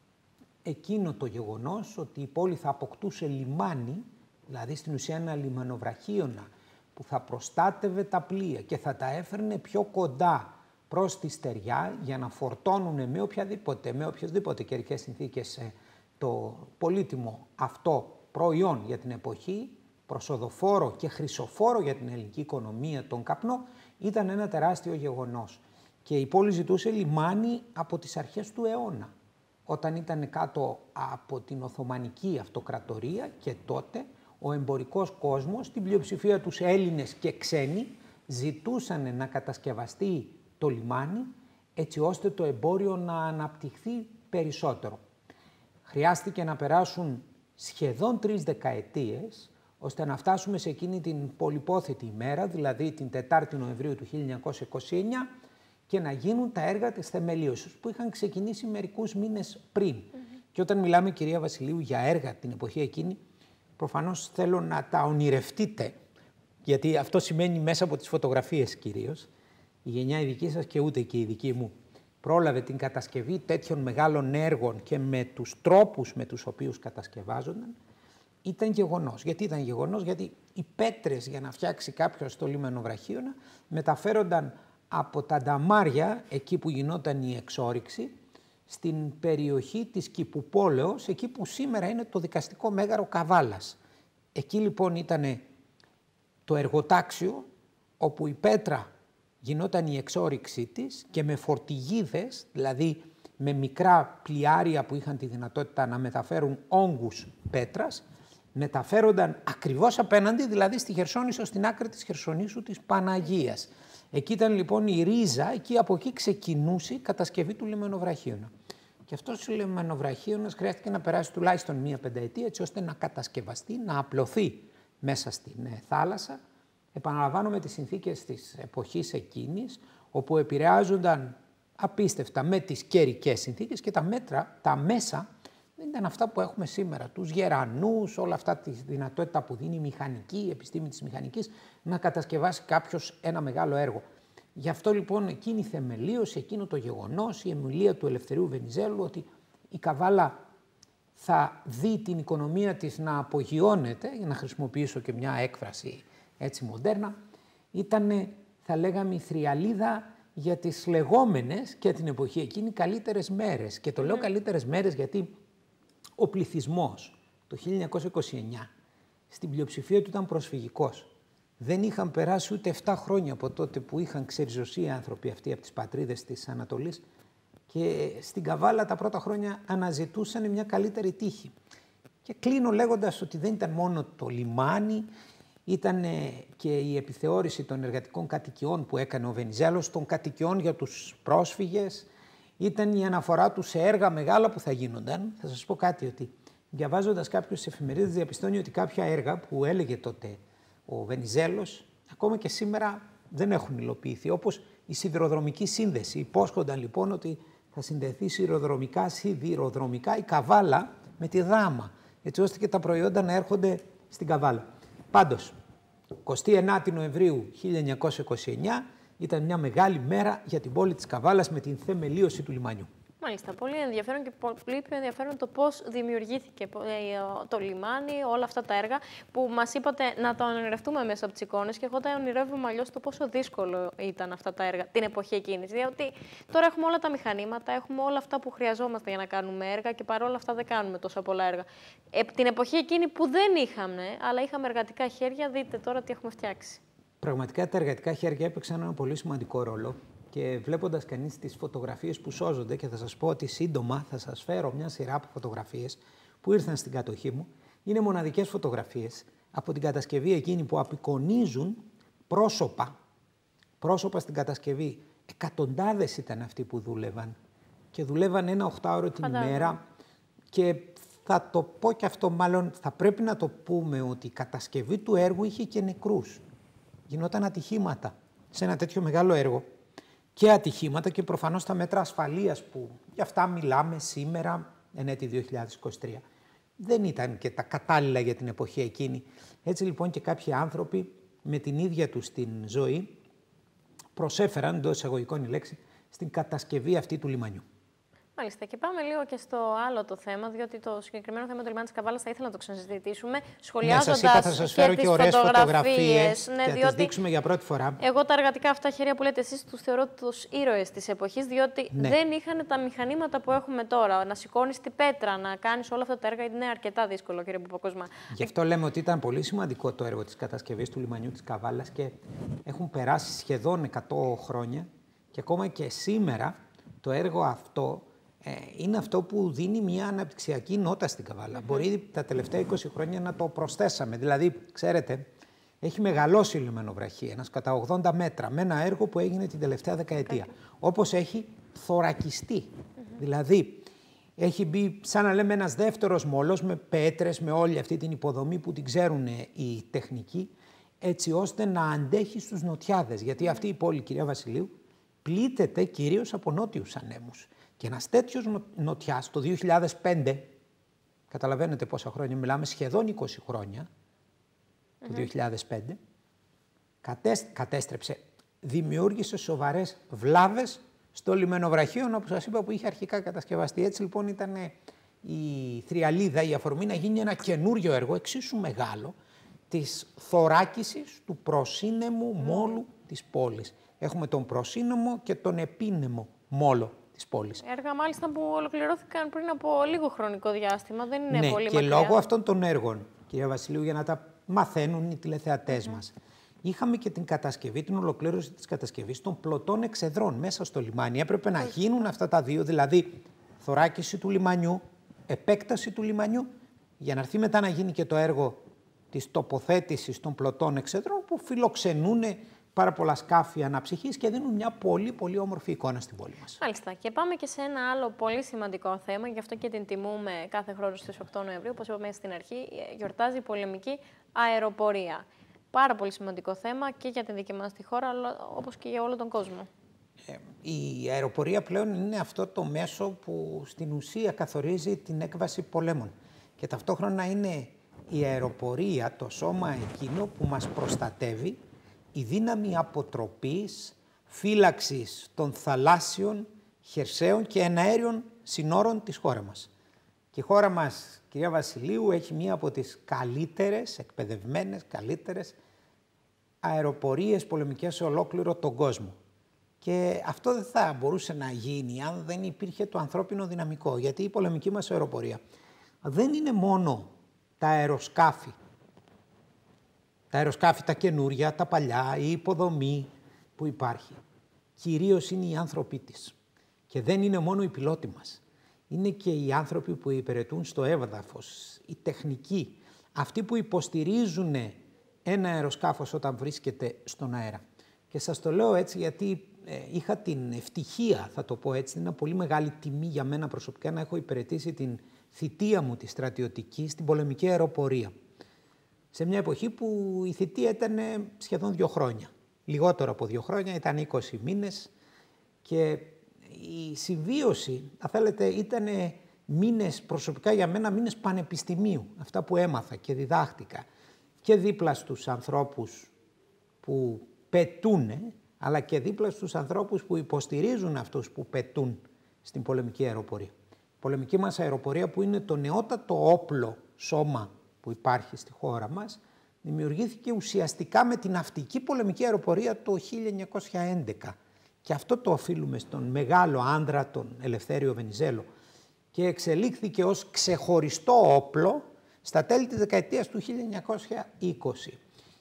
εκείνο το γεγονός ότι η πόλη θα αποκτούσε λιμάνι, δηλαδή στην ουσία ένα λιμανοβραχίωνα που θα προστάτευε τα πλοία και θα τα έφερνε πιο κοντά προς τη στεριά για να φορτώνουν με οποιαδήποτε, με οποιασδήποτε καιρικές συνθήκες το πολύτιμο αυτό προϊόν για την εποχή, προσοδοφόρο και χρυσοφόρο για την ελληνική οικονομία, τον καπνό, ήταν ένα τεράστιο γεγονός. Και η πόλη ζητούσε λιμάνι από τις αρχές του αιώνα, όταν ήταν κάτω από την Οθωμανική Αυτοκρατορία και τότε ο εμπορικός κόσμος, την πλειοψηφία τους Έλληνες και ξένοι, ζητούσαν να κατασκευαστεί το λιμάνι έτσι ώστε το εμπόριο να αναπτυχθεί περισσότερο. Χρειάστηκε να περάσουν σχεδόν τρεις δεκαετίες ώστε να φτάσουμε σε εκείνη την πολυπόθετη ημέρα, δηλαδή την τετάρτη Νοεμβρίου του χίλια εννιακόσια είκοσι εννιά, και να γίνουν τα έργα της θεμελίωσης που είχαν ξεκινήσει μερικούς μήνες πριν. Mm-hmm. Και όταν μιλάμε, κυρία Βασιλείου, για έργα την εποχή εκείνη, προφανώς θέλω να τα ονειρευτείτε, γιατί αυτό σημαίνει μέσα από τις φωτογραφίες κυρίως. Η γενιά η δική σας και ούτε και η δική μου πρόλαβε την κατασκευή τέτοιων μεγάλων έργων και με τους τρόπους με τους οποίους κατασκευάζονταν. Ήταν γεγονός. Γιατί ήταν γεγονός? Γιατί οι πέτρες για να φτιάξει κάποιος το λιμενοβραχίωνα μεταφέρονταν από τα νταμάρια, εκεί που γινόταν η εξόρυξη, στην περιοχή της Κηπουπόλεως, εκεί που σήμερα είναι το δικαστικό μέγαρο Καβάλας. Εκεί λοιπόν ήταν το εργοτάξιο, όπου η πέτρα γινόταν η εξόρυξή της και με φορτηγίδες, δηλαδή με μικρά πλοιάρια που είχαν τη δυνατότητα να μεταφέρουν όγκους πέτρας, μεταφέρονταν ακριβώς απέναντι, δηλαδή στη Χερσόνησο, στην άκρη της Χερσονήσου της Παναγίας. Εκεί ήταν λοιπόν η ρίζα, εκεί από εκεί ξεκινούσε η κατασκευή του λιμενοβραχίωνα. Και αυτός ο λιμενοβραχίωνας χρειάστηκε να περάσει τουλάχιστον μία πενταετία, έτσι ώστε να κατασκευαστεί, να απλωθεί μέσα στην ε, θάλασσα. Επαναλαμβάνω, με τις συνθήκες της εποχής εκείνης, όπου επηρεάζονταν απίστευτα με τις καιρικές συνθήκες και τα μέτρα, τα μέσα δεν ήταν αυτά που έχουμε σήμερα. Τους γερανούς, όλα αυτά τη δυνατότητα που δίνει η μηχανική, η επιστήμη της μηχανικής, να κατασκευάσει κάποιος ένα μεγάλο έργο. Γι' αυτό λοιπόν εκείνη η θεμελίωση, εκείνο το γεγονός, η εμιλία του Ελευθερίου Βενιζέλου, ότι η Καβάλα θα δει την οικονομία της να απογειώνεται, για να χρησιμοποιήσω και μια έκφραση έτσι μοντέρνα, ήταν, θα λέγαμε, η θριαλίδα για τις λεγόμενες και την εποχή εκείνη καλύτερες μέρες. Και το λέω καλύτερες μέρες γιατί ο πληθυσμός το χίλια εννιακόσια είκοσι εννιά στην πλειοψηφία του ήταν προσφυγικός. Δεν είχαν περάσει ούτε επτά χρόνια από τότε που είχαν ξεριζωθεί οι άνθρωποι αυτοί από τις πατρίδες της Ανατολής και στην Καβάλα τα πρώτα χρόνια αναζητούσαν μια καλύτερη τύχη. Και κλείνω λέγοντας ότι δεν ήταν μόνο το λιμάνι, ήταν και η επιθεώρηση των εργατικών κατοικιών που έκανε ο Βενιζέλος, των κατοικιών για τους πρόσφυγες, ήταν η αναφορά του σε έργα μεγάλα που θα γίνονταν. Θα σας πω κάτι, ότι διαβάζοντας κάποιες εφημερίδες διαπιστώνει ότι κάποια έργα που έλεγε τότε ο Βενιζέλος, ακόμα και σήμερα δεν έχουν υλοποιηθεί, όπως η σιδηροδρομική σύνδεση. Υπόσχονταν λοιπόν ότι θα συνδεθεί σιδηροδρομικά, σιδηροδρομικά η Καβάλα με τη Δράμα, έτσι ώστε και τα προϊόντα να έρχονται στην Καβάλα. Πάντως, εικοστή ενάτη Νοεμβρίου χίλια εννιακόσια είκοσι εννιά ήταν μια μεγάλη μέρα για την πόλη της Καβάλας με την θεμελίωση του λιμάνιου. Μάλιστα. Πολύ ενδιαφέρον και πολύ πιο ενδιαφέρον το πώς δημιουργήθηκε το λιμάνι, όλα αυτά τα έργα που μας είπατε να τα ονειρευτούμε μέσα από τις εικόνες. Και εγώ τα ονειρεύομαι αλλιώς το πόσο δύσκολο ήταν αυτά τα έργα την εποχή εκείνη. Διότι τώρα έχουμε όλα τα μηχανήματα, έχουμε όλα αυτά που χρειαζόμαστε για να κάνουμε έργα και παρόλα αυτά δεν κάνουμε τόσα πολλά έργα. Ε, την εποχή εκείνη που δεν είχαμε, αλλά είχαμε εργατικά χέρια, δείτε τώρα τι έχουμε φτιάξει. Πραγματικά τα εργατικά χέρια έπαιξαν ένα πολύ σημαντικό ρόλο. Και βλέποντας κανείς τις φωτογραφίες που σώζονται, και θα σας πω ότι σύντομα θα σας φέρω μια σειρά από φωτογραφίες που ήρθαν στην κατοχή μου, είναι μοναδικές φωτογραφίες από την κατασκευή εκείνη που απεικονίζουν πρόσωπα, πρόσωπα στην κατασκευή. Εκατοντάδες ήταν αυτοί που δούλευαν και δουλεύαν ένα οχτάωρο την ημέρα. Και θα το πω και αυτό, μάλλον θα πρέπει να το πούμε, ότι η κατασκευή του έργου είχε και νεκρούς. Γινόταν ατυχήματα σε ένα τέτοιο μεγάλο έργο. Και ατυχήματα και προφανώς τα μέτρα ασφαλείας που για αυτά μιλάμε σήμερα, εν έτη δύο χιλιάδες είκοσι τρία. Δεν ήταν και τα κατάλληλα για την εποχή εκείνη. Έτσι λοιπόν και κάποιοι άνθρωποι με την ίδια τους την ζωή προσέφεραν, εντός εισαγωγικών η λέξη, στην κατασκευή αυτή του λιμανιού. Μάλιστα. Και πάμε λίγο και στο άλλο το θέμα, διότι το συγκεκριμένο θέμα του λιμάνι της Καβάλας θα ήθελα να το ξανασυζητήσουμε, σχολιάζοντας ναι, σας είπα, θα σας φέρω και, και ωραίες φωτογραφίες. Ναι, ναι, και διότι θα τις δείξουμε για πρώτη φορά. Εγώ τα εργατικά αυτά χέρια που λέτε εσείς τους θεωρώ τους ήρωες της εποχής, διότι ναι. δεν είχαν τα μηχανήματα που έχουμε τώρα. Να σηκώνεις την πέτρα, να κάνεις όλα αυτά τα έργα είναι αρκετά δύσκολο, κύριε Παπακόσμα. Γι' αυτό λέμε ότι ήταν πολύ σημαντικό το έργο της κατασκευής του λιμανιού της Καβάλας και έχουν περάσει σχεδόν εκατό χρόνια και ακόμα και σήμερα το έργο αυτό είναι αυτό που δίνει μια αναπτυξιακή νότα στην Καβάλα. Mm-hmm. Μπορεί τα τελευταία είκοσι χρόνια να το προσθέσαμε. Δηλαδή, ξέρετε, έχει μεγαλώσει η λιμενοβραχία, κατά ογδόντα μέτρα, με ένα έργο που έγινε την τελευταία δεκαετία. Okay. Όπως έχει θωρακιστεί. Mm-hmm. Δηλαδή, Έχει μπει, σαν να λέμε, ένας δεύτερος μόλος με πέτρες, με όλη αυτή την υποδομή που την ξέρουν οι τεχνικοί, έτσι ώστε να αντέχει στους νοτιάδες. Γιατί αυτή η πόλη, κυρία Βασιλείου, πλήττεται κυρίως από νότιους ανέμους. Και ένας τέτοιος νοτιάς το δύο χιλιάδες πέντε, καταλαβαίνετε πόσα χρόνια μιλάμε, σχεδόν είκοσι χρόνια, το mm-hmm. δύο χιλιάδες πέντε, κατέστρεψε, δημιούργησε σοβαρές βλάβες στο λιμενοβραχείο, όπως σας είπα, που είχε αρχικά κατασκευαστεί. Έτσι λοιπόν ήταν η θριαλίδα, η αφορμή να γίνει ένα καινούριο έργο, εξίσου μεγάλο, της θωράκισης του προσύνεμου μόλου της πόλης. Έχουμε τον προσύνεμο και τον επίνεμο μόλο της πόλης. Έργα μάλιστα που ολοκληρώθηκαν πριν από λίγο χρονικό διάστημα, δεν είναι ναι, πολύ και μακριά. Λόγω αυτών των έργων, κυρία Βασιλείου, για να τα μαθαίνουν οι τηλεθεατές mm. μας, είχαμε και την κατασκευή, την ολοκλήρωση της κατασκευής των πλωτών εξεδρών μέσα στο λιμάνι. Έπρεπε να γίνουν αυτά τα δύο, δηλαδή θωράκιση του λιμανιού, επέκταση του λιμανιού, για να έρθει μετά να γίνει και το έργο της τοποθέτησης των πλωτών εξεδρών που φιλοξενούν πάρα πολλά σκάφη αναψυχής και δίνουν μια πολύ πολύ όμορφη εικόνα στην πόλη μας. Μάλιστα. Και πάμε και σε ένα άλλο πολύ σημαντικό θέμα, γι' αυτό και την τιμούμε κάθε χρόνο στις οκτώ Νοεμβρίου, όπως είπαμε στην αρχή, γιορτάζει η πολεμική αεροπορία. Πάρα πολύ σημαντικό θέμα και για την δική μας τη χώρα, όπως και για όλο τον κόσμο. Ε, η αεροπορία πλέον είναι αυτό το μέσο που στην ουσία καθορίζει την έκβαση πολέμων. Και ταυτόχρονα είναι η αεροπορία, το σώμα εκείνο που μας προστατεύει, η δύναμη αποτροπής, φύλαξης των θαλάσσιων, χερσαίων και εναέριων συνόρων της χώρας μας. Και η χώρα μας, κυρία Βασιλείου, έχει μία από τις καλύτερες, εκπαιδευμένες, καλύτερες αεροπορίες πολεμικές σε ολόκληρο τον κόσμο. Και αυτό δεν θα μπορούσε να γίνει αν δεν υπήρχε το ανθρώπινο δυναμικό. Γιατί η πολεμική μας αεροπορία δεν είναι μόνο τα αεροσκάφη. Τα αεροσκάφη τα καινούρια, τα παλιά, η υποδομή που υπάρχει. Κυρίως είναι οι άνθρωποι της. Και δεν είναι μόνο οι πιλότοι μας. Είναι και οι άνθρωποι που υπηρετούν στο έδαφος, οι τεχνικοί, αυτοί που υποστηρίζουν ένα αεροσκάφος όταν βρίσκεται στον αέρα. Και σας το λέω έτσι γιατί ε, είχα την ευτυχία, θα το πω έτσι, είναι μια πολύ μεγάλη τιμή για μένα προσωπικά να έχω υπηρετήσει την θητεία μου τη στρατιωτική στην πολεμική αεροπορία. Σε μια εποχή που η θητεία ήταν σχεδόν δύο χρόνια. Λιγότερο από δύο χρόνια, ήταν είκοσι μήνες και η συμβίωση, αν θέλετε, ήταν μήνες προσωπικά για μένα, μήνες πανεπιστημίου. Αυτά που έμαθα και διδάχτηκα και δίπλα στους ανθρώπους που πετούν, αλλά και δίπλα στους ανθρώπους που υποστηρίζουν αυτούς που πετούν στην πολεμική αεροπορία. Η πολεμική μας αεροπορία, που είναι το νεότατο όπλο σώμα που υπάρχει στη χώρα μας, δημιουργήθηκε ουσιαστικά με την ναυτική πολεμική αεροπορία το χίλια εννιακόσια έντεκα. Και αυτό το οφείλουμε στον μεγάλο άνδρα, τον Ελευθέριο Βενιζέλο. Και εξελίχθηκε ως ξεχωριστό όπλο στα τέλη της δεκαετίας του χίλια εννιακόσια είκοσι.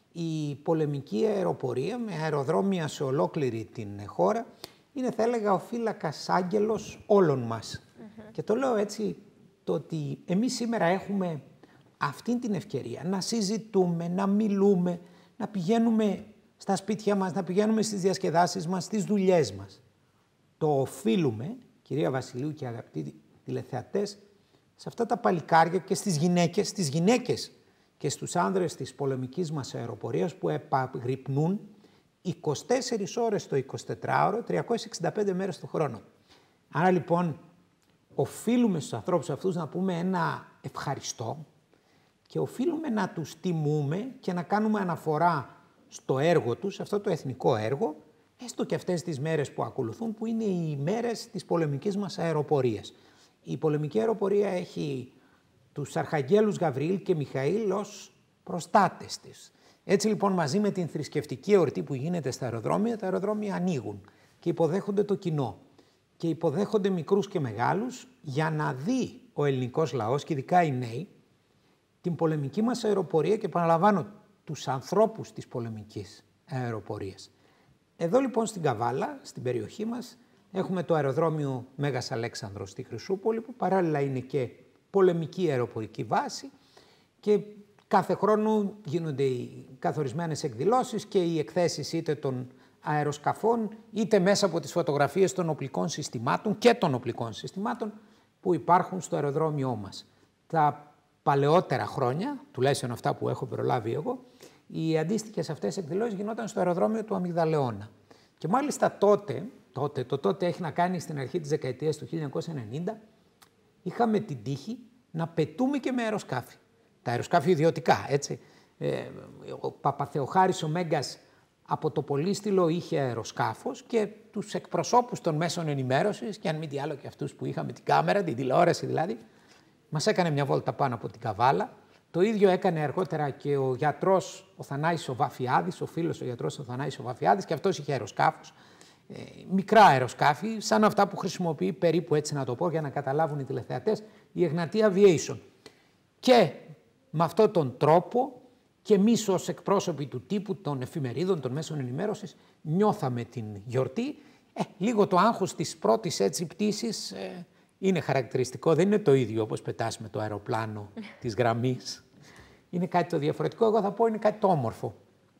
Η πολεμική αεροπορία με αεροδρόμια σε ολόκληρη την χώρα είναι, θα έλεγα, ο φύλακας άγγελος όλων μας. Mm-hmm. Και το λέω έτσι, το ότι εμείς σήμερα έχουμε αυτή την ευκαιρία να συζητούμε, να μιλούμε, να πηγαίνουμε στα σπίτια μας, να πηγαίνουμε στις διασκεδάσεις μας, στις δουλειές μας. Το οφείλουμε, κυρία Βασιλείου και αγαπητοί τηλεθεατές, σε αυτά τα παλικάρια και στις γυναίκες, στις γυναίκες και στους άνδρες της πολεμικής μας αεροπορίας που επαγρυπνούν είκοσι τέσσερις ώρες το εικοσιτετράωρο, τριακόσιες εξήντα πέντε μέρες το χρόνο. Άρα λοιπόν οφείλουμε στους ανθρώπους αυτούς να πούμε ένα ευχαριστώ και οφείλουμε να τους τιμούμε και να κάνουμε αναφορά στο έργο τους, αυτό το εθνικό έργο, έστω και αυτές τις μέρες που ακολουθούν, που είναι οι μέρες της πολεμικής μας αεροπορίας. Η πολεμική αεροπορία έχει τους αρχαγγέλους Γαβριήλ και Μιχαήλ ως προστάτες της. Έτσι λοιπόν, μαζί με την θρησκευτική εορτή που γίνεται στα αεροδρόμια, τα αεροδρόμια ανοίγουν και υποδέχονται το κοινό. Και υποδέχονται μικρούς και μεγάλους για να δει ο ελληνικός λαός και ειδικά οι νέοι την πολεμική μας αεροπορία και, επαναλαμβάνω, τους ανθρώπους της πολεμικής αεροπορίας. Εδώ λοιπόν στην Καβάλα, στην περιοχή μας, έχουμε το αεροδρόμιο Μέγας Αλέξανδρος στη Χρυσούπολη, που παράλληλα είναι και πολεμική αεροπορική βάση και κάθε χρόνο γίνονται οι καθορισμένες εκδηλώσεις και οι εκθέσεις είτε των αεροσκαφών, είτε μέσα από τις φωτογραφίες των οπλικών συστημάτων και των οπλικών συστημάτων που υπάρχουν στο αεροδρόμιό μας. Τα παλαιότερα χρόνια, τουλάχιστον αυτά που έχω προλάβει εγώ, οι αντίστοιχες αυτές εκδηλώσεις γινόταν στο αεροδρόμιο του Αμυγδαλεώνα. Και μάλιστα τότε, τότε, το τότε έχει να κάνει στην αρχή της δεκαετίας του χίλια εννιακόσια ενενήντα, είχαμε την τύχη να πετούμε και με αεροσκάφη. Τα αεροσκάφη ιδιωτικά, έτσι. Ε, ο Παπαθεοχάρης ο Μέγκας από το Πολύστηλο είχε αεροσκάφος και τους εκπροσώπους των μέσων ενημέρωσης, και αν μη τι άλλο και αυτούς που είχαμε την κάμερα, την τηλεόραση δηλαδή, μας έκανε μια βόλτα πάνω από την Καβάλα. Το ίδιο έκανε αργότερα και ο γιατρός ο Θανάης ο Βαφιάδης, ο φίλος ο γιατρός ο Θανάης ο Βαφιάδης, και αυτός είχε αεροσκάφος. Ε, μικρά αεροσκάφη, σαν αυτά που χρησιμοποιεί περίπου, έτσι να το πω, για να καταλάβουν οι τηλεθεατές, η Εγνατία Aviation. Και με αυτόν τον τρόπο και εμείς ως εκπρόσωποι του τύπου, των εφημερίδων, των μέσων ενημέρωσης, νιώθαμε την γιορτή. Ε, λίγο το άγχος της πρώτης έτσι πτήσης ε, είναι χαρακτηριστικό. Δεν είναι το ίδιο όπως πετάς με το αεροπλάνο της γραμμής. Είναι κάτι το διαφορετικό. Εγώ θα πω είναι κάτι το όμορφο.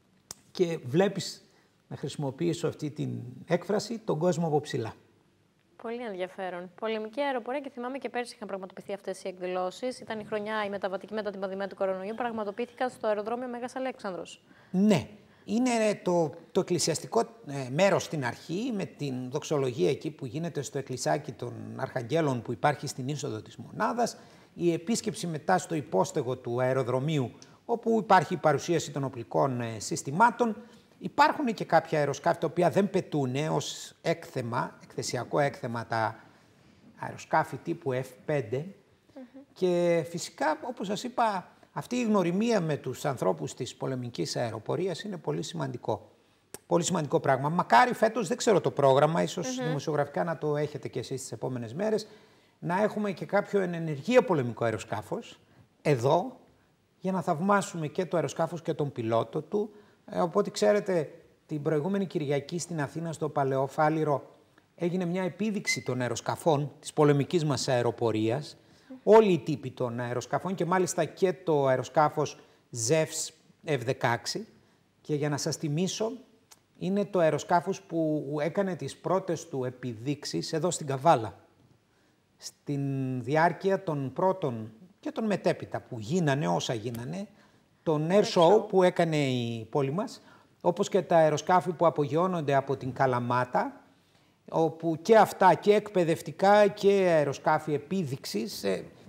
Και βλέπεις, να χρησιμοποιήσω αυτή την έκφραση, τον κόσμο από ψηλά. Πολύ ενδιαφέρον. Πολεμική αεροπορία, και θυμάμαι και πέρσι είχαν πραγματοποιηθεί αυτές οι εκδηλώσεις. Ήταν η χρονιά η μεταβατική μετά την πανδημία του κορονοϊού. Πραγματοποιήθηκαν στο αεροδρόμιο Μέγας Αλέξανδρος. Ναι. Είναι το, το εκκλησιαστικό ε, μέρος στην αρχή, με την δοξολογία εκεί που γίνεται στο εκκλησάκι των Αρχαγγέλων που υπάρχει στην είσοδο της μονάδας. Η επίσκεψη μετά στο υπόστεγο του αεροδρομίου, όπου υπάρχει η παρουσίαση των οπλικών ε, συστημάτων. Υπάρχουν και κάποια αεροσκάφη τα οποία δεν πετούν ως έκθεμα, εκθεσιακό έκθεμα, τα αεροσκάφη τύπου εφ πέντε. Mm-hmm. Και φυσικά, όπως σας είπα, αυτή η γνωριμία με τους ανθρώπους της πολεμικής αεροπορίας είναι πολύ σημαντικό. Πολύ σημαντικό πράγμα. Μακάρι φέτος, δεν ξέρω το πρόγραμμα, ίσως mm-hmm. δημοσιογραφικά να το έχετε και εσείς τις επόμενες μέρες, να έχουμε και κάποιο εν ενεργεία πολεμικό αεροσκάφος εδώ, για να θαυμάσουμε και το αεροσκάφος και τον πιλότο του. Ε, οπότε ξέρετε, την προηγούμενη Κυριακή στην Αθήνα, στο Παλαιοφάλιρο, έγινε μια επίδειξη των αεροσκαφών της πολεμικής μας αεροπορίας. Mm. Όλοι οι τύποι των αεροσκαφών και μάλιστα και το αεροσκάφος Zevs εφ δεκαέξι. Και για να σας θυμίσω, είναι το αεροσκάφος που έκανε τις πρώτες του επιδείξεις εδώ στην Καβάλα. Στην διάρκεια των πρώτων και των μετέπειτα που γίνανε, όσα γίνανε, τον air show που έκανε η πόλη μας, όπως και τα αεροσκάφη που απογειώνονται από την Καλαμάτα, όπου και αυτά και εκπαιδευτικά και αεροσκάφη επίδειξης,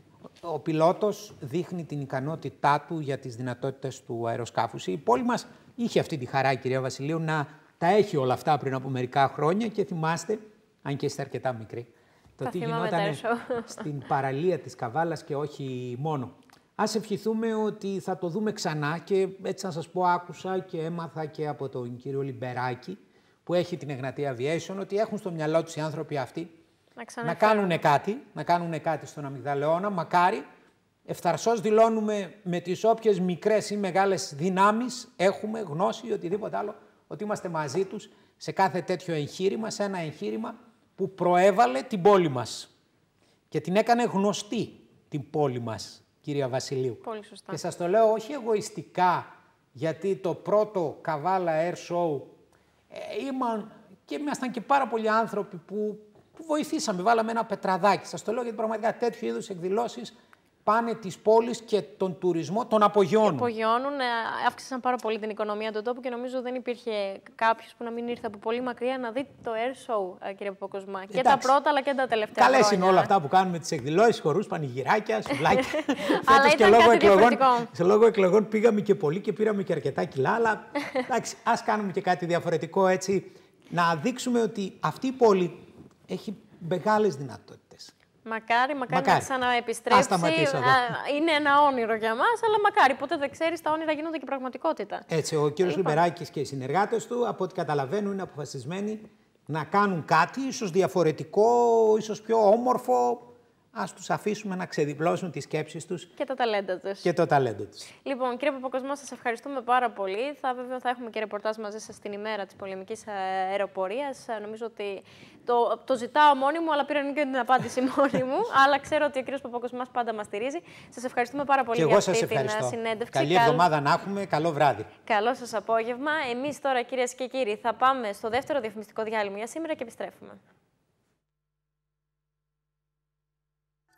ο πιλότος δείχνει την ικανότητά του για τις δυνατότητες του αεροσκάφους. Η πόλη μας είχε αυτή τη χαρά, κυρία Βασιλείου, να τα έχει όλα αυτά πριν από μερικά χρόνια και θυμάστε, αν και είστε αρκετά μικροί, το τι γινόταν στην παραλία της Καβάλας και όχι μόνο. Ας ευχηθούμε ότι θα το δούμε ξανά, και έτσι να σας πω, άκουσα και έμαθα και από τον κύριο Λιμπεράκη που έχει την Εγνατία Aviation, ότι έχουν στο μυαλό τους οι άνθρωποι αυτοί να, να κάνουν κάτι, να κάνουν κάτι στον Αμυγδαλεώνα. Μακάρι, ευθαρσώς δηλώνουμε με τις όποιες μικρές ή μεγάλες δυνάμεις έχουμε, γνώση ή οτιδήποτε άλλο, ότι είμαστε μαζί τους σε κάθε τέτοιο εγχείρημα, σε ένα εγχείρημα που προέβαλε την πόλη μας και την έκανε γνωστή την πόλη μας, κυρία Βασιλείου. Πολύ σωστά. Και σας το λέω όχι εγωιστικά, γιατί το πρώτο Καβάλα Air Show ε, ήμαν, και ήμασταν και πάρα πολλοί άνθρωποι που, που βοηθήσαμε, βάλαμε ένα πετραδάκι. Σας το λέω γιατί πραγματικά τέτοιου είδους εκδηλώσεις πάνε της πόλης και τον τουρισμό τον απογειώνουν. Απογειώνουν, αύξησαν πάρα πολύ την οικονομία του τόπου και νομίζω δεν υπήρχε κάποιος που να μην ήρθε από πολύ μακριά να δει το air show, κύριε Παπακοσμά. Και τα πρώτα αλλά και τα τελευταία Καλές χρόνια. είναι όλα αυτά που κάνουμε τις εκδηλώσεις, χορούς, πανηγυράκια, σουβλάκια. Αλλά ήταν λόγω κάτι εκλογών, διαφορετικό. σε λόγω εκλογών πήγαμε και πολύ και πήραμε και αρκετά κιλά, αλλά εντάξει, ας κάνουμε και κάτι διαφορετικό έτσι, να δείξουμε ότι αυτή η πόλη έχει μεγάλες δυνατότητες. Μακάρι, μακάρι, μακάρι. να ξαναεπιστρέψει. Είναι ένα όνειρο για μας, αλλά μακάρι. Ποτέ δεν ξέρεις, τα όνειρα γίνονται και πραγματικότητα. Έτσι, ο κύριος Λιμπεράκης και οι συνεργάτες του, από ό,τι καταλαβαίνουν, είναι αποφασισμένοι να κάνουν κάτι, ίσως διαφορετικό, ίσως πιο όμορφο. Ας τους αφήσουμε να ξεδιπλώσουν τις σκέψεις τους. Και τα ταλέντα τους. Και το ταλέντο τους. Λοιπόν, κύριε Παπακοσμά, σας ευχαριστούμε πάρα πολύ. Θα, βέβαια, θα έχουμε και ρεπορτάζ μαζί σας την ημέρα της πολεμικής αεροπορίας. Νομίζω ότι το, το ζητάω μόνη μου, αλλά πήραν και την απάντηση μόνη μου. Αλλά ξέρω ότι ο κύριος Παπακοσμάς πάντα μας στηρίζει. Σας ευχαριστούμε πάρα πολύ και για εγώ αυτή σας την ευχαριστώ. συνέντευξη. Καλή εβδομάδα να έχουμε. Καλό βράδυ. Καλό σας απόγευμα. Εμείς τώρα, κυρίες και κύριοι, θα πάμε στο δεύτερο διαφημιστικό διάλειμμα για σήμερα και επιστρέφουμε.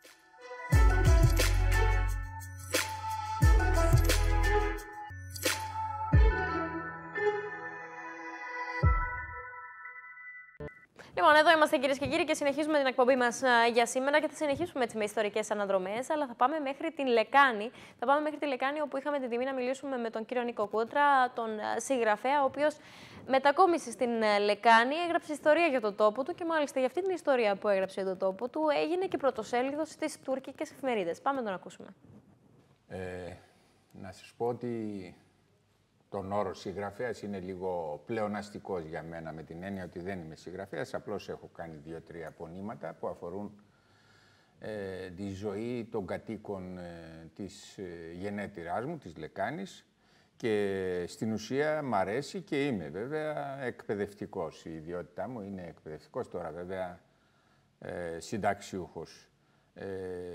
Λοιπόν, εδώ είμαστε κυρίες και κύριοι και συνεχίζουμε την εκπομπή μας για σήμερα και θα συνεχίσουμε έτσι με ιστορικές αναδρομές, αλλά θα πάμε μέχρι την Λεκάνη. Θα πάμε μέχρι τη Λεκάνη, όπου είχαμε την τιμή να μιλήσουμε με τον κύριο Νίκο Κούτρα, τον συγγραφέα, ο οποίος μετακόμισε στην Λεκάνη, έγραψε ιστορία για τον τόπο του και μάλιστα για αυτή την ιστορία που έγραψε για τον τόπο του έγινε και πρωτοσέλιδος στις τουρκικές εφημερίδες. Πάμε να τον ακούσουμε. Ε, να σας πω ότι τον όρο συγγραφέας είναι λίγο πλεοναστικός για μένα, με την έννοια ότι δεν είμαι συγγραφέας, απλώς έχω κάνει δύο-τρία πονήματα που αφορούν ε, τη ζωή των κατοίκων ε, της ε, γενέτειράς μου, της Λεκάνης, και στην ουσία μ' αρέσει και είμαι βέβαια εκπαιδευτικός. Η ιδιότητά μου είναι εκπαιδευτικός, τώρα βέβαια ε, συνταξιούχος. Ε,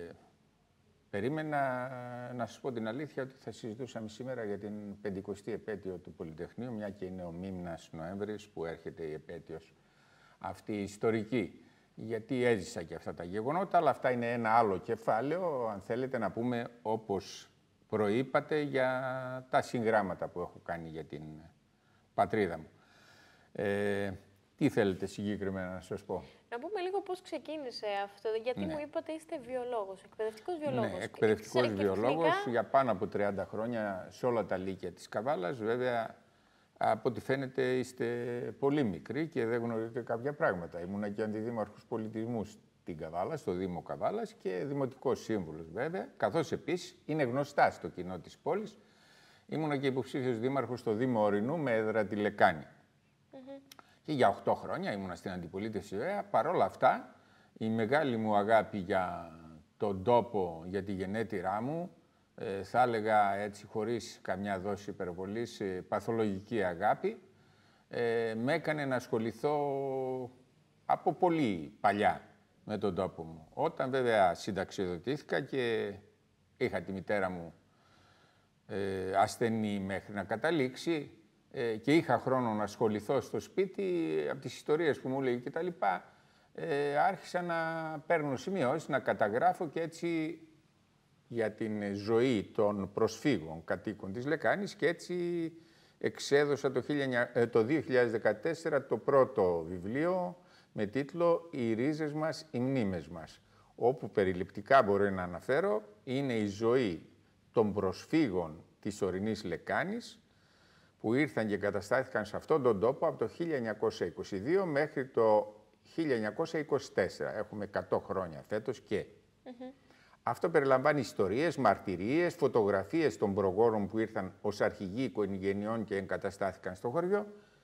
Περίμενα, να σας πω την αλήθεια, ότι θα συζητούσαμε σήμερα για την πεντηκοστή επέτειο του Πολυτεχνείου, μια και είναι ο μήμνας Νοέμβρης που έρχεται η επέτειος αυτή η ιστορική. Γιατί έζησα και αυτά τα γεγονότα, αλλά αυτά είναι ένα άλλο κεφάλαιο, αν θέλετε να πούμε, όπως προείπατε, για τα συγγράμματα που έχω κάνει για την πατρίδα μου. Ε, τι θέλετε συγκεκριμένα να σας πω? Να πούμε λίγο πώς ξεκίνησε αυτό, γιατί ναι. μου είπατε είστε βιολόγος, εκπαιδευτικός βιολόγος. Ναι, εκπαιδευτικός βιολόγος ξαφνικά... για πάνω από τριάντα χρόνια σε όλα τα λύκεια της Καβάλας. Βέβαια, από ό,τι φαίνεται είστε πολύ μικροί και δεν γνωρίζετε κάποια πράγματα. Ήμουνα και αντιδήμαρχος πολιτισμού στην Καβάλα, στο Δήμο Καβάλας, και δημοτικός σύμβουλος βέβαια, καθώς επίσης είναι γνωστά στο κοινό της πόλης. Ήμουνα και υποψήφιος δήμαρχος στο Δήμο Ορεινού με έδρα τη Λεκάνη. Mm-hmm. Και για οκτώ χρόνια ήμουνα στην αντιπολίτευση, βέβαια. Παρ' όλα αυτά, η μεγάλη μου αγάπη για τον τόπο, για τη γενέτειρά μου, ε, θα έλεγα έτσι χωρίς καμιά δόση υπερβολής, ε, παθολογική αγάπη, ε, με έκανε να ασχοληθώ από πολύ παλιά με τον τόπο μου. Όταν βέβαια συνταξιοδοτήθηκα και είχα τη μητέρα μου ε, ασθενή μέχρι να καταλήξει, Ε, και είχα χρόνο να ασχοληθώ στο σπίτι, από τις ιστορίες που μου έλεγε και τα λοιπά, ε, άρχισα να παίρνω σημειώσεις, να καταγράφω, και έτσι για την ζωή των προσφύγων κατοίκων της Λεκάνης, και έτσι εξέδωσα το, το δύο χιλιάδες δεκατέσσερα το πρώτο βιβλίο με τίτλο «Οι ρίζες μας, οι μνήμες μας», όπου περιληπτικά μπορώ να αναφέρω είναι η ζωή των προσφύγων της ορεινής Λεκάνης, που ήρθαν και εγκαταστάθηκαν σε αυτόν τον τόπο από το χίλια εννιακόσια είκοσι δύο μέχρι το χίλια εννιακόσια είκοσι τέσσερα. Έχουμε εκατό χρόνια φέτος και... Mm-hmm. Αυτό περιλαμβάνει ιστορίες, μαρτυρίες, φωτογραφίες των προγόρων που ήρθαν ως αρχηγοί οικογενειών και εγκαταστάθηκαν στο χωριό,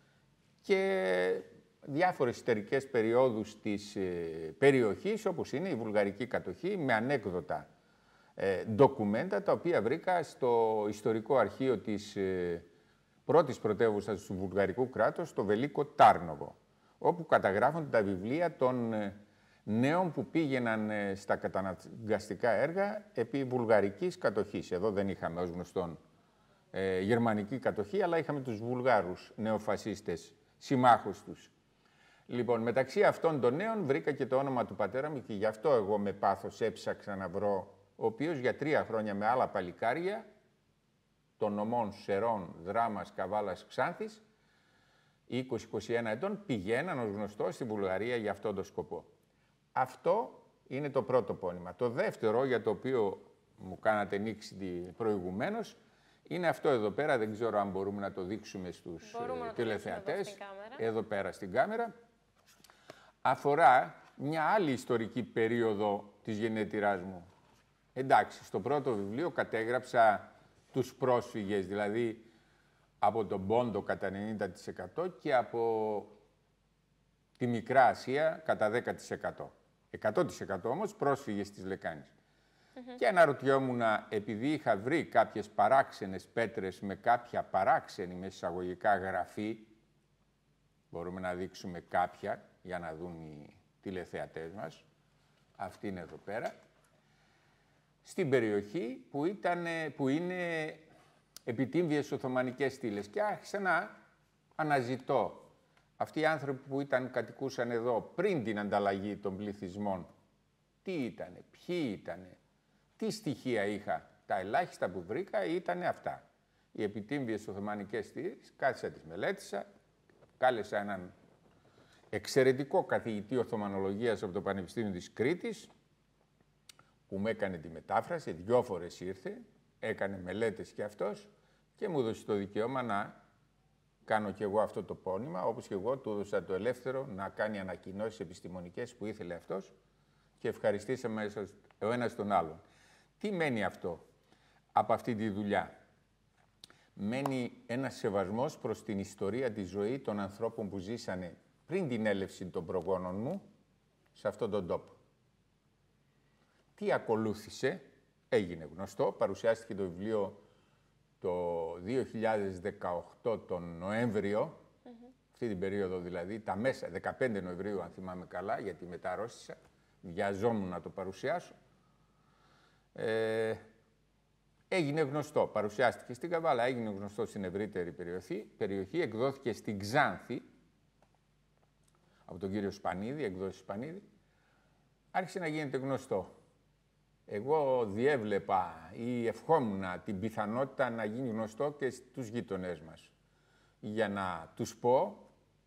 και διάφορες ιστορικές περιόδους της ε, περιοχής, όπως είναι η βουλγαρική κατοχή, με ανέκδοτα ε, ντοκουμέντα, τα οποία βρήκα στο ιστορικό αρχείο της ε, πρώτης πρωτεύουσας του βουλγαρικού κράτους, το Βελίκο Τάρνοβο, όπου καταγράφονται τα βιβλία των νέων που πήγαιναν στα καταναγκαστικά έργα επί βουλγαρικής κατοχής. Εδώ δεν είχαμε ως γνωστόν ε, γερμανική κατοχή, αλλά είχαμε τους Βουλγάρους νεοφασίστες, συμμάχους τους. Λοιπόν, μεταξύ αυτών των νέων βρήκα και το όνομα του πατέρα μου, και γι' αυτό εγώ με πάθος έψαξα να βρω, ο οποίος για τρία χρόνια με άλλα παλικάρια των νομών Σερών, Δράμας, Καβάλας, Ξάνθης, είκοσι με είκοσι ένα ετών, πηγαίναν ως γνωστό στη Βουλγαρία για αυτόν τον σκοπό. Αυτό είναι το πρώτο πόνημα. Το δεύτερο, για το οποίο μου κάνατε νήξη προηγουμένως, είναι αυτό εδώ πέρα. Δεν ξέρω αν μπορούμε να το δείξουμε στους ε, τηλεθεατές. Εδώ, εδώ πέρα στην κάμερα. Αφορά μια άλλη ιστορική περίοδο της γενέτειράς μου. Εντάξει, στο πρώτο βιβλίο κατέγραψα τους πρόσφυγες, δηλαδή από τον Πόντο κατά ενενήντα τοις εκατό και από τη Μικρά Ασία κατά δέκα τοις εκατό. εκατό τοις εκατό όμως πρόσφυγες της Λεκάνης. Mm-hmm. Και αναρωτιόμουν, επειδή είχα βρει κάποιες παράξενες πέτρες με κάποια παράξενη με εισαγωγικά γραφή, μπορούμε να δείξουμε κάποια για να δουν οι τηλεθεατές μας, αυτή είναι εδώ πέρα, στην περιοχή που, ήταν, που είναι επιτύμβιες Οθωμανικές στήλες, και άρχισα να αναζητώ αυτοί οι άνθρωποι που ήταν, κατοικούσαν εδώ πριν την ανταλλαγή των πληθυσμών, τι ήτανε, ποιοι ήτανε, τι στοιχεία είχα. Τα ελάχιστα που βρήκα ήτανε αυτά. Οι επιτύμβιες Οθωμανικές στήλες, κάθισα, τις μελέτησα, κάλεσα έναν εξαιρετικό καθηγητή Οθωμανολογίας από το Πανεπιστήμιο της Κρήτης, που μου έκανε τη μετάφραση, δυο φορές ήρθε, έκανε μελέτες και αυτός και μου έδωσε το δικαίωμα να κάνω κι εγώ αυτό το πόνημα, όπως και εγώ του έδωσα το ελεύθερο να κάνει ανακοινώσεις επιστημονικές που ήθελε αυτός και ευχαριστήσαμε ο ένας τον άλλον. Τι μένει αυτό από αυτή τη δουλειά? Μένει ένας σεβασμός προς την ιστορία, τη ζωή των ανθρώπων που ζήσανε πριν την έλευση των προγόνων μου σε αυτόν τον τόπο. Τι ακολούθησε, έγινε γνωστό, παρουσιάστηκε το βιβλίο το δύο χιλιάδες δεκαοκτώ τον Νοέμβριο, mm-hmm. αυτή την περίοδο δηλαδή, τα μέσα, δεκαπέντε Νοεμβρίου αν θυμάμαι καλά, γιατί μετά αρρώστησα, βιαζόμουν να το παρουσιάσω. Ε, έγινε γνωστό, παρουσιάστηκε στην Καβάλα, έγινε γνωστό στην ευρύτερη περιοχή, περιοχή εκδόθηκε στην Ξάνθη, από τον κύριο Σπανίδη, εκδόσεις Σπανίδη, άρχισε να γίνεται γνωστό. Εγώ διέβλεπα ή ευχόμουν την πιθανότητα να γίνει γνωστό και στους γείτονές μας, για να τους πω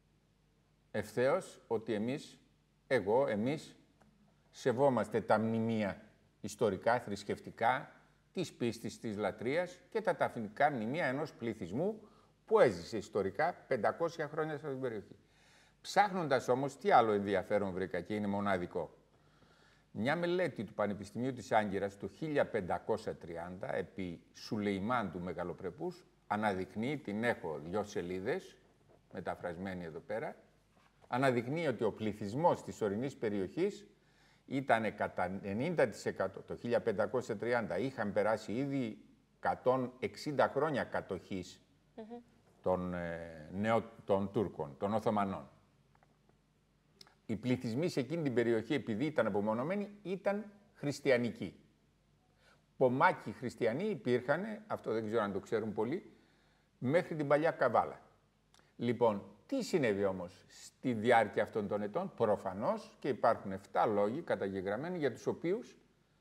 ευθέως ότι εμείς, εγώ, εμείς, σεβόμαστε τα μνημεία ιστορικά, θρησκευτικά, της πίστης, της λατρείας και τα ταφνικά μνημεία ενός πληθυσμού που έζησε ιστορικά πεντακόσια χρόνια σε αυτή την περιοχή. Ψάχνοντας όμως, τι άλλο ενδιαφέρον βρήκα και είναι μοναδικό. Μια μελέτη του Πανεπιστημίου της Άγκυρας το χίλια πεντακόσια τριάντα επί Σουλεϊμάν του Μεγαλοπρεπούς αναδεικνύει, την έχω δυο σελίδες, μεταφρασμένη εδώ πέρα, αναδεικνύει ότι ο πληθυσμός της ορεινής περιοχής ήταν κατά ενενήντα τοις εκατό το χίλια πεντακόσια τριάντα, είχαν περάσει ήδη εκατόν εξήντα χρόνια κατοχής mm-hmm. των, ε, νεο, των Τούρκων, των Οθωμανών. Οι πληθυσμοί σε εκείνη την περιοχή, επειδή ήταν απομονωμένοι, ήταν χριστιανικοί. Πομάκοι χριστιανοί υπήρχαν, αυτό δεν ξέρω αν το ξέρουν πολλοί, μέχρι την παλιά Καβάλα. Λοιπόν, τι συνέβη όμως στη διάρκεια αυτών των ετών? Προφανώς και υπάρχουν εφτά λόγοι καταγεγραμμένοι για τους οποίους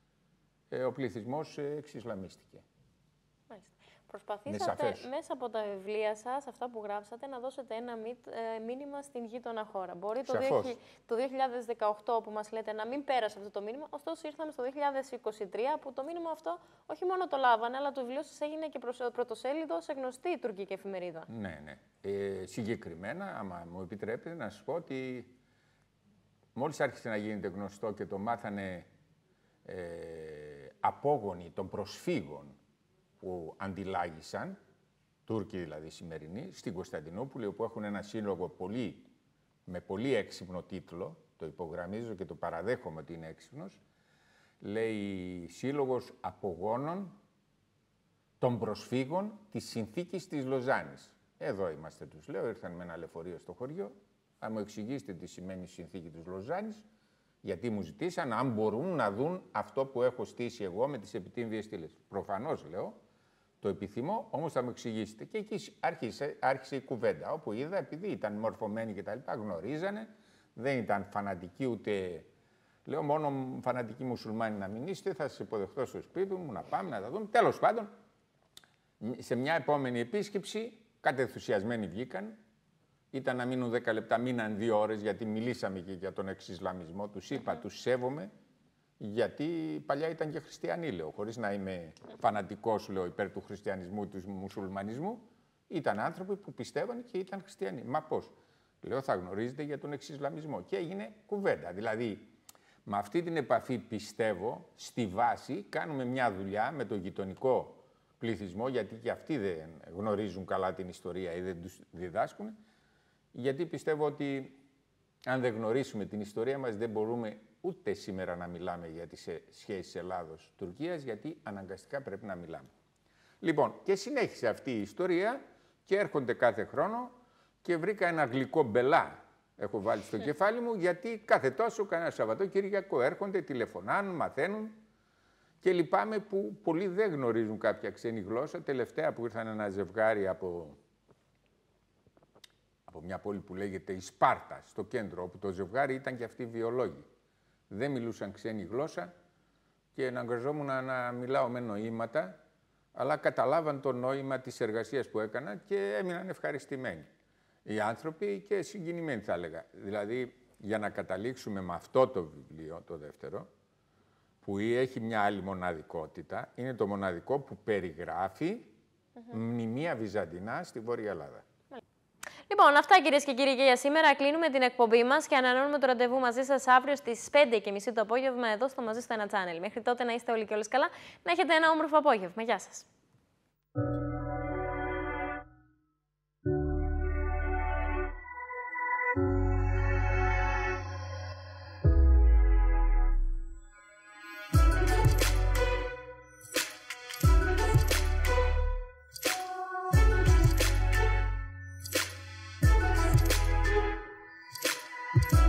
ε, ο πληθυσμός ε, εξισλαμίστηκε. Μάλιστα. Προσπαθήσατε μέσα από τα βιβλία σας, αυτά που γράψατε, να δώσετε ένα μήνυμα στην γείτονα χώρα. Μπορεί το, το δύο χιλιάδες δεκαοκτώ που μας λέτε να μην πέρασε αυτό το μήνυμα, ωστόσο ήρθαμε στο δύο χιλιάδες είκοσι τρία που το μήνυμα αυτό όχι μόνο το λάβανε, αλλά το βιβλίο σας έγινε και πρωτοσέλιδο σε γνωστή τουρκική εφημερίδα. Ναι, ναι. Ε, συγκεκριμένα, άμα μου επιτρέπετε να σας πω ότι μόλις άρχισε να γίνεται γνωστό και το μάθανε ε, απόγονοι των προσφύγων που αντιλάγησαν, Τούρκοι δηλαδή σημερινοί, στην Κωνσταντινούπολη, όπου έχουν ένα σύλλογο πολύ, με πολύ έξυπνο τίτλο, το υπογραμμίζω και το παραδέχομαι ότι είναι έξυπνος, λέει «Σύλλογος Απογόνων των Προσφύγων της Συνθήκης της Λοζάνης». Εδώ είμαστε, τους λέω, ήρθαν με ένα λεωφορείο στο χωριό, θα μου εξηγήσετε τι σημαίνει η Συνθήκη της Λοζάνης, γιατί μου ζητήσαν αν μπορούν να δουν αυτό που έχω στήσει εγώ με τις επιτύμβιες στήλες. Προφανώς, λέω, το επιθυμώ, όμως θα μου εξηγήσετε. Και εκεί άρχισε, άρχισε η κουβέντα, όπου είδα, επειδή ήταν μορφωμένοι και τα λοιπά, γνωρίζανε, δεν ήταν φανατικοί ούτε... Λέω, μόνο φανατικοί μουσουλμάνοι να μην είστε, θα σας υποδεχτώ στο σπίτι μου, να πάμε, να τα δούμε. Τέλος πάντων, σε μια επόμενη επίσκεψη, κάτι ενθουσιασμένοι βγήκαν. Ήταν να μείνουν δέκα λεπτά, μείναν δύο ώρες, γιατί μιλήσαμε και για τον εξισλαμισμό. Τους είπα, mm-hmm. τους σέβομαι, γιατί παλιά ήταν και χριστιανοί, λέω, χωρίς να είμαι φανατικός, λέω, υπέρ του χριστιανισμού, του μουσουλμανισμού. Ήταν άνθρωποι που πιστεύαν και ήταν χριστιανοί. Μα πώς? Λέω, θα γνωρίζετε για τον εξισλαμισμό. Και έγινε κουβέντα. Δηλαδή, με αυτή την επαφή, πιστεύω, στη βάση, κάνουμε μια δουλειά με τον γειτονικό πληθυσμό, γιατί και αυτοί δεν γνωρίζουν καλά την ιστορία ή δεν τους διδάσκουν. Γιατί πιστεύω ότι αν δεν γνωρίσουμε την ιστορία μας, δεν μπορούμε ούτε σήμερα να μιλάμε για τις σχέσεις Ελλάδος-Τουρκίας, γιατί αναγκαστικά πρέπει να μιλάμε. Λοιπόν, και συνέχισε αυτή η ιστορία και έρχονται κάθε χρόνο και βρήκα ένα γλυκό μπελά, έχω βάλει στο κεφάλι μου, γιατί κάθε τόσο, κανένα Σαββατοκύριακο έρχονται, τηλεφωνάνουν, μαθαίνουν και λυπάμαι που πολλοί δεν γνωρίζουν κάποια ξένη γλώσσα. Τελευταία που ήρθαν ένα ζευγάρι από... από μια πόλη που λέγεται η Σπάρτα, στο κέντρο, όπου το ζευγάρι ήταν και αυτοί βιολόγοι. Δεν μιλούσαν ξένη γλώσσα και αναγκαζόμουν να μιλάω με νοήματα, αλλά καταλάβαν το νόημα της εργασίας που έκανα και έμειναν ευχαριστημένοι. οι άνθρωποι και συγκινημένοι θα έλεγα. Δηλαδή, για να καταλήξουμε με αυτό το βιβλίο, το δεύτερο, που έχει μια άλλη μοναδικότητα, είναι το μοναδικό που περιγράφει mm-hmm. μνημεία Βυζαντινά στη Βόρεια Ελλάδα. Λοιπόν, αυτά κυρίες και κύριοι και για σήμερα. Κλείνουμε την εκπομπή μας και ανανεώνουμε το ραντεβού μαζί σας αύριο στις πέντε και μισή το απόγευμα εδώ στο Μαζί στο Ένα Channel. Μέχρι τότε να είστε όλοι και όλες καλά, να έχετε ένα όμορφο απόγευμα. Γεια σας. you